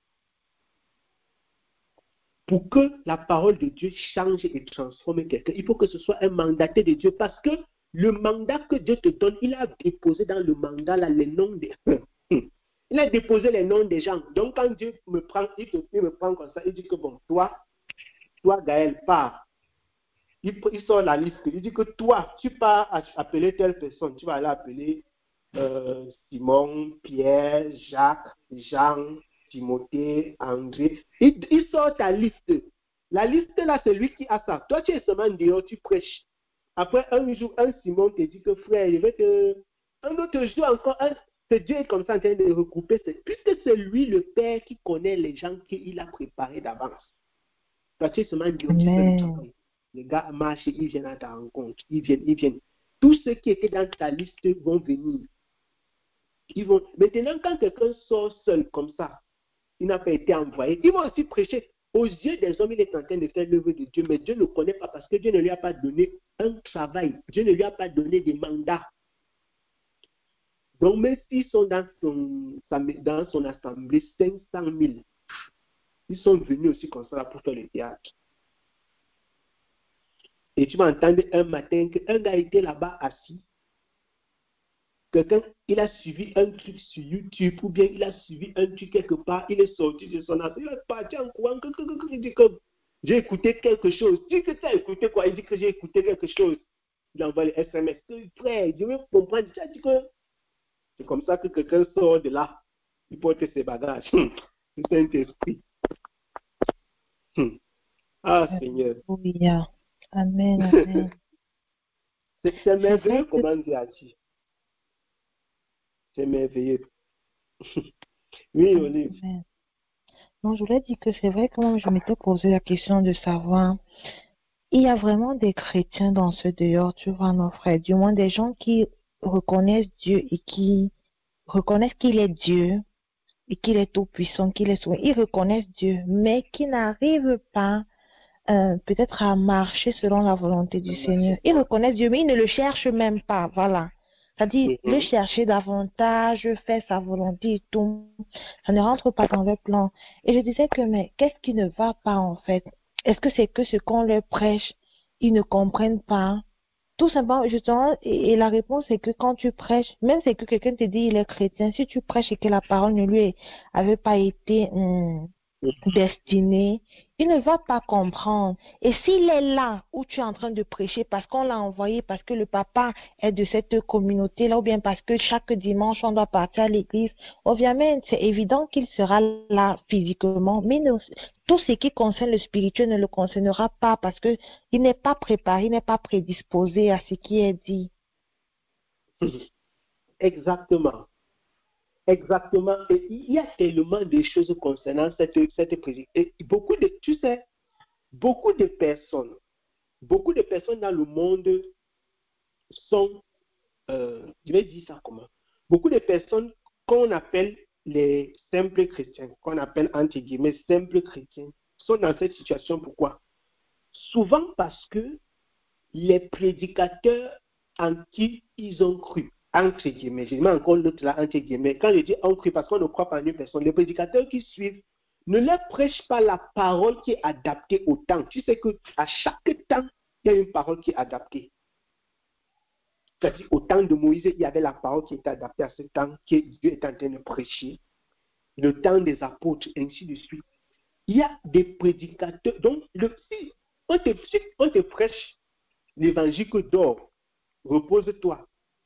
Pour que la parole de Dieu change et transforme quelqu'un, il faut que ce soit un mandaté de Dieu. Parce que le mandat que Dieu te donne, il a déposé dans le mandat là, les noms des... Il a déposé les noms des gens. Donc quand Dieu me prend, il, te, il me prend comme ça, il dit que bon, toi, toi Gaël, pars. Il, il sort la liste. Il dit que toi, tu pars appeler telle personne. Tu vas aller appeler euh, Simon, Pierre, Jacques, Jean, Timothée, André. Il, il sort ta liste. La liste là, c'est lui qui a ça. Toi, tu es seulement dehors, tu prêches. Après un jour, un Simon te dit que frère, je vais te... Un autre jour encore, un... c'est Dieu est comme ça en train de regrouper. Puisque c'est lui le Père qui connaît les gens qu'il a préparés d'avance. Toi, tu es seulement dehors, tu fais le travail. Les gars marchent, ils viennent à ta rencontre. Ils viennent, ils viennent. Tous ceux qui étaient dans ta liste vont venir. Ils vont... Maintenant, quand quelqu'un sort seul comme ça, il n'a pas été envoyé, ils vont aussi prêcher. Aux yeux des hommes, il est en train de faire l'œuvre de Dieu, mais Dieu ne connaît pas parce que Dieu ne lui a pas donné un travail. Dieu ne lui a pas donné des mandats. Donc, même s'ils sont dans son, dans son assemblée, cinq cent mille, ils sont venus aussi comme ça pour faire le théâtre. Et tu vas entendre un matin qu'un gars était là-bas assis. Quelqu'un, il a suivi un truc sur YouTube ou bien il a suivi un truc quelque part. Il est sorti de son assis. Il est parti en courant. Il dit que j'ai écouté quelque chose. Il dit que tu as écouté quoi? Il dit que j'ai écouté quelque chose. Il envoie le S M S. Frère, je veux comprendre. Tu as dit que c'est comme ça que quelqu'un sort de là. Il porte ses bagages. Le Saint-Esprit. Ah, Seigneur. Alléluia. Amen, amen. C'est merveilleux comment Dieu agit. C'est merveilleux. Oui, Olive. Amen. Non, je voulais dire que c'est vrai que moi, je m'étais posé la question de savoir, il y a vraiment des chrétiens dans ce dehors, tu vois, nos frères, du moins des gens qui reconnaissent Dieu et qui reconnaissent qu'il est Dieu et qu'il est tout-puissant, qu'il est souverain. Ils reconnaissent Dieu, mais qui n'arrivent pas Euh, peut-être à marcher selon la volonté du Seigneur. Ils reconnaissent Dieu, mais ils ne le cherchent même pas, voilà. C'est-à-dire, mm-hmm. le chercher davantage, faire sa volonté et tout, ça ne rentre pas dans leur plan. Et je disais que, mais qu'est-ce qui ne va pas en fait? Est-ce que c'est que ce qu'on leur prêche, ils ne comprennent pas? Tout simplement, justement, et, et la réponse est que quand tu prêches, même si que quelqu'un te dit il est chrétien, si tu prêches et que la parole ne lui avait pas été... Hum, destiné, il ne va pas comprendre. Et s'il est là où tu es en train de prêcher parce qu'on l'a envoyé, parce que le papa est de cette communauté-là, ou bien parce que chaque dimanche on doit partir à l'église, obviamente, c'est évident qu'il sera là physiquement, mais ne, tout ce qui concerne le spirituel ne le concernera pas parce que il n'est pas préparé, il n'est pas prédisposé à ce qui est dit. Exactement. Exactement. Et il y a tellement de choses concernant cette, cette prédication. Et beaucoup de, tu sais, beaucoup de personnes, beaucoup de personnes dans le monde sont, euh, je vais dire ça comment, beaucoup de personnes qu'on appelle les simples chrétiens, qu'on appelle entre guillemets simples chrétiens, sont dans cette situation. Pourquoi? Souvent parce que les prédicateurs en qui ils ont cru, entre guillemets, je mets encore l'autre là, entre guillemets, quand je dis ont cru, parce qu'on ne croit pas en une personne, les prédicateurs qui suivent ne leur prêchent pas la parole qui est adaptée au temps. Tu sais qu'à chaque temps, il y a une parole qui est adaptée. C'est-à-dire, au temps de Moïse, il y avait la parole qui était adaptée à ce temps que Dieu est en train de prêcher. Le temps des apôtres, ainsi de suite. Il y a des prédicateurs. Donc, le, si, on, te, si on te prêche l'évangile que dors, repose-toi.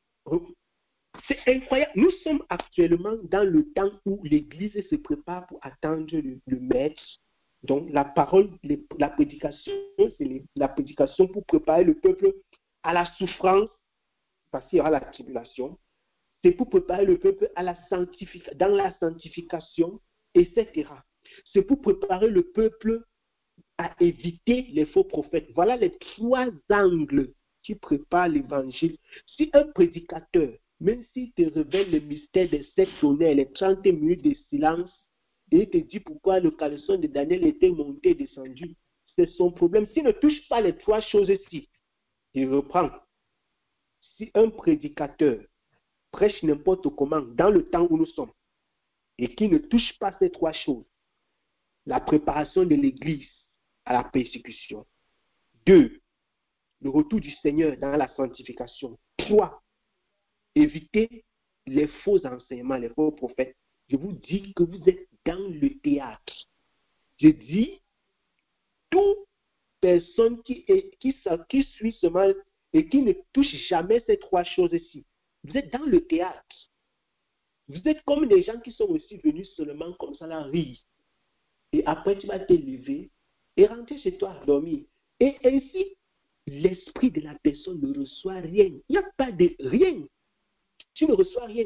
C'est incroyable. Nous sommes actuellement dans le temps où l'Église se prépare pour attendre le, le maître. Donc, la parole, les, la prédication, c'est les, la prédication pour préparer le peuple à la souffrance, parce qu'il y aura la tribulation. C'est pour préparer le peuple à la sanctification, dans la sanctification, et cetera. C'est pour préparer le peuple à éviter les faux prophètes. Voilà les trois angles qui préparent l'évangile. Si un prédicateur, même s'il te révèle le mystère des sept tonnerres, les trente minutes de silence, et il te dit pourquoi le caleçon de Daniel était monté et descendu, c'est son problème. S'il ne touche pas les trois choses-ci, il reprend. Si un prédicateur prêche n'importe comment dans le temps où nous sommes et qui ne touche pas ces trois choses, la préparation de l'Église à la persécution. Deux, le retour du Seigneur dans la sanctification. Trois, éviter les faux enseignements, les faux prophètes. Je vous dis que vous êtes dans le théâtre. Je dis, toute personne qui, est, qui, qui suit ce mal et qui ne touche jamais ces trois choses-ci, vous êtes dans le théâtre. Vous êtes comme des gens qui sont aussi venus seulement comme ça, là, rire. Et après, tu vas te lever et rentrer chez toi, dormir. Et ainsi, l'esprit de la personne ne reçoit rien. Il n'y a pas de rien. Tu ne reçois rien.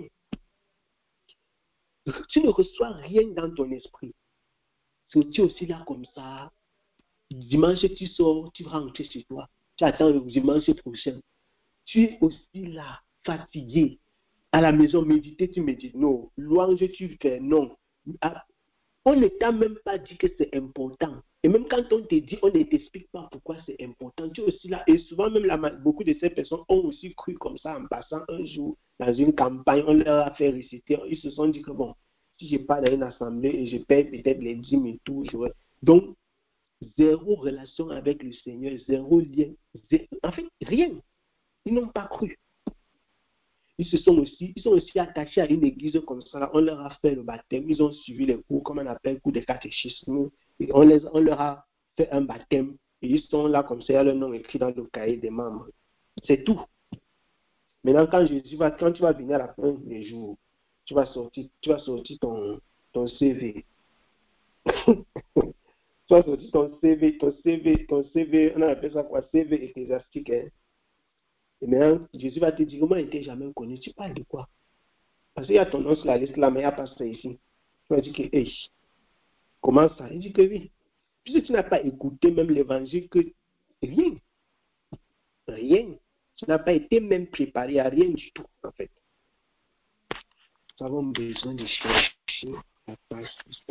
Tu ne reçois rien dans ton esprit. Tu es aussi là comme ça. Dimanche, tu sors, tu vas rentrer chez toi. Tu attends le dimanche prochain. Tu es aussi là, fatigué. À la maison, méditer, tu médites. Non. Louange, tu fais. Non. On ne t'a même pas dit que c'est important. Et même quand on te dit, on ne t'explique pas pourquoi c'est important. Tu es aussi là. Et souvent, même la, beaucoup de ces personnes ont aussi cru comme ça en passant un jour dans une campagne. On leur a fait réciter. Ils se sont dit que bon, si je pars dans une assemblée et je paye peut-être les dîmes et tout. Je... Donc, zéro relation avec le Seigneur, zéro lien. Zéro... En fait, rien. Ils n'ont pas cru. Ils se sont aussi, ils sont aussi attachés à une église comme ça. On leur a fait le baptême. Ils ont suivi les cours, comme on appelle, cours de catéchisme. Et on, les, on leur a fait un baptême. Et ils sont là comme ça, il y a leur nom écrit dans le cahier des membres. C'est tout. Maintenant, quand Jésus va, quand tu vas venir à la fin des jours, tu vas sortir, tu vas sortir ton, ton C V. Tu vas sortir ton C V, ton C V, ton C V, on appelle ça quoi? C V ecclésiastique, hein? Et maintenant, Jésus va te dire, comment il n'était jamais connu? Tu parles de quoi? Parce qu'il y a ton nom sur la liste là, mais il n'y a pas ça ici. Tu vas dire que, hey, comment ça? Il dit que oui. Puisque tu n'as pas écouté même l'évangile, que rien. Rien. Tu n'as pas été même préparé à rien du tout, en fait. Nous avons besoin de chercher la page.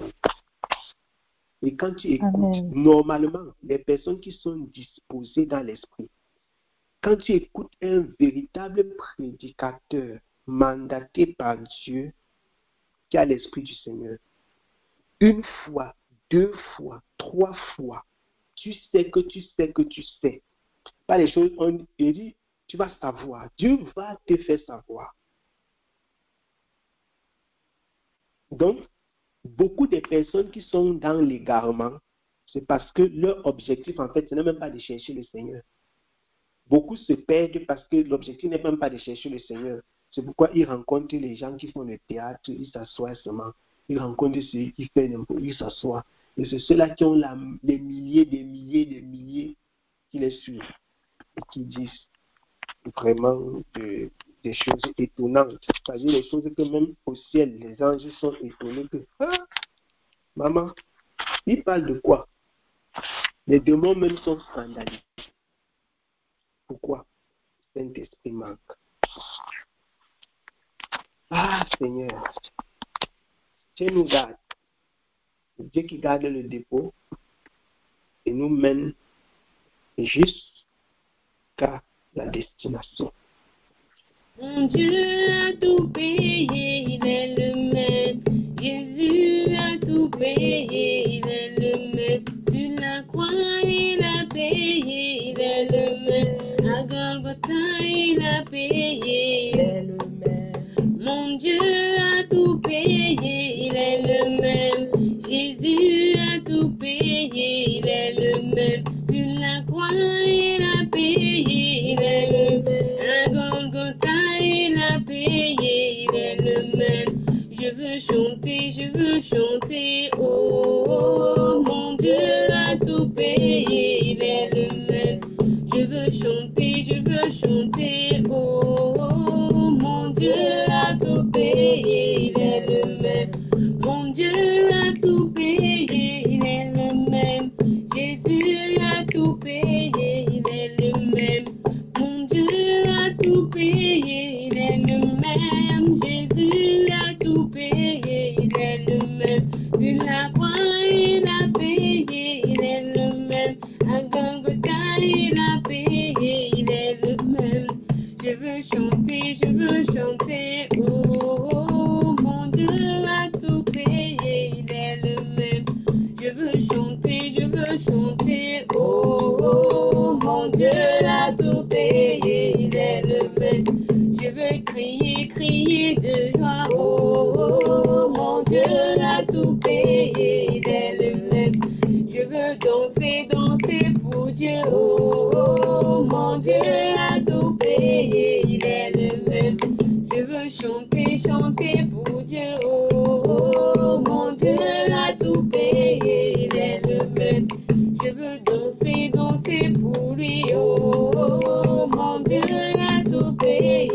Et quand tu écoutes, Amen. Normalement, les personnes qui sont disposées dans l'esprit, quand tu écoutes un véritable prédicateur mandaté par Dieu qui a l'esprit du Seigneur, une fois, deux fois, trois fois, tu sais que tu sais que tu sais. Pas les choses, on dit, tu vas savoir. Dieu va te faire savoir. Donc, beaucoup de personnes qui sont dans l'égarement, c'est parce que leur objectif, en fait, ce n'est même pas de chercher le Seigneur. Beaucoup se perdent parce que l'objectif n'est même pas de chercher le Seigneur. C'est pourquoi ils rencontrent les gens qui font le théâtre, ils s'assoient seulement. Ils rencontrent ceux qui font n'importe quoi, ils s'assoient. Et c'est ceux-là qui ont la, des milliers, des milliers, des milliers qui les suivent et qui disent vraiment de, des choses étonnantes. C'est-à-dire les choses que même au ciel, les anges sont étonnés que, ah, maman, il parle de quoi? Les démons même sont scandalisés. Pourquoi? Saint-Esprit manque. Ah, Seigneur, Dieu nous garde. Dieu qui garde le dépôt et nous mène jusqu'à la destination. Mon Dieu a tout payé, il est le même. Jésus a tout payé, il est le même. Sur la croix, il a payé, il est le même. À Golgotha, il a payé, il est le même. Mon Dieu a tout payé, il est le même. Jésus a tout payé, il est le même. Sur la croix, il a payé, il est le même. À Golgotha, il a payé, il est le même. Je veux chanter, je veux chanter, oh, oh, mon Dieu a tout payé, il est le même. Je veux chanter, je veux chanter, oh, oh, mon Dieu a tout payé, il est le même. Mon Dieu a tout payé, il est le même. Jésus a tout payé, il est le même. Mon Dieu a tout payé, il est le même. Jésus a tout payé, il est le même. Sur la croix, il a payé, il est le même. À Golgotha, il a payé, il est le même. Je veux chanter, je veux chanter, oh, oh, mon Dieu a tout payé, il est le même. Je veux chanter, je veux chanter, oh, oh, mon Dieu a tout payé, il est le même. Je veux crier, crier de joie, oh, oh, mon Dieu a tout payé, il est le même. Je veux danser, danser pour Dieu, oh, oh, mon Dieu a tout payé, il est le même. Je veux chanter, chanter pour Dieu, oh, oh, mon Dieu a tout payé, il est le même. Je veux danser, danser pour lui, oh, oh, mon Dieu a tout payé.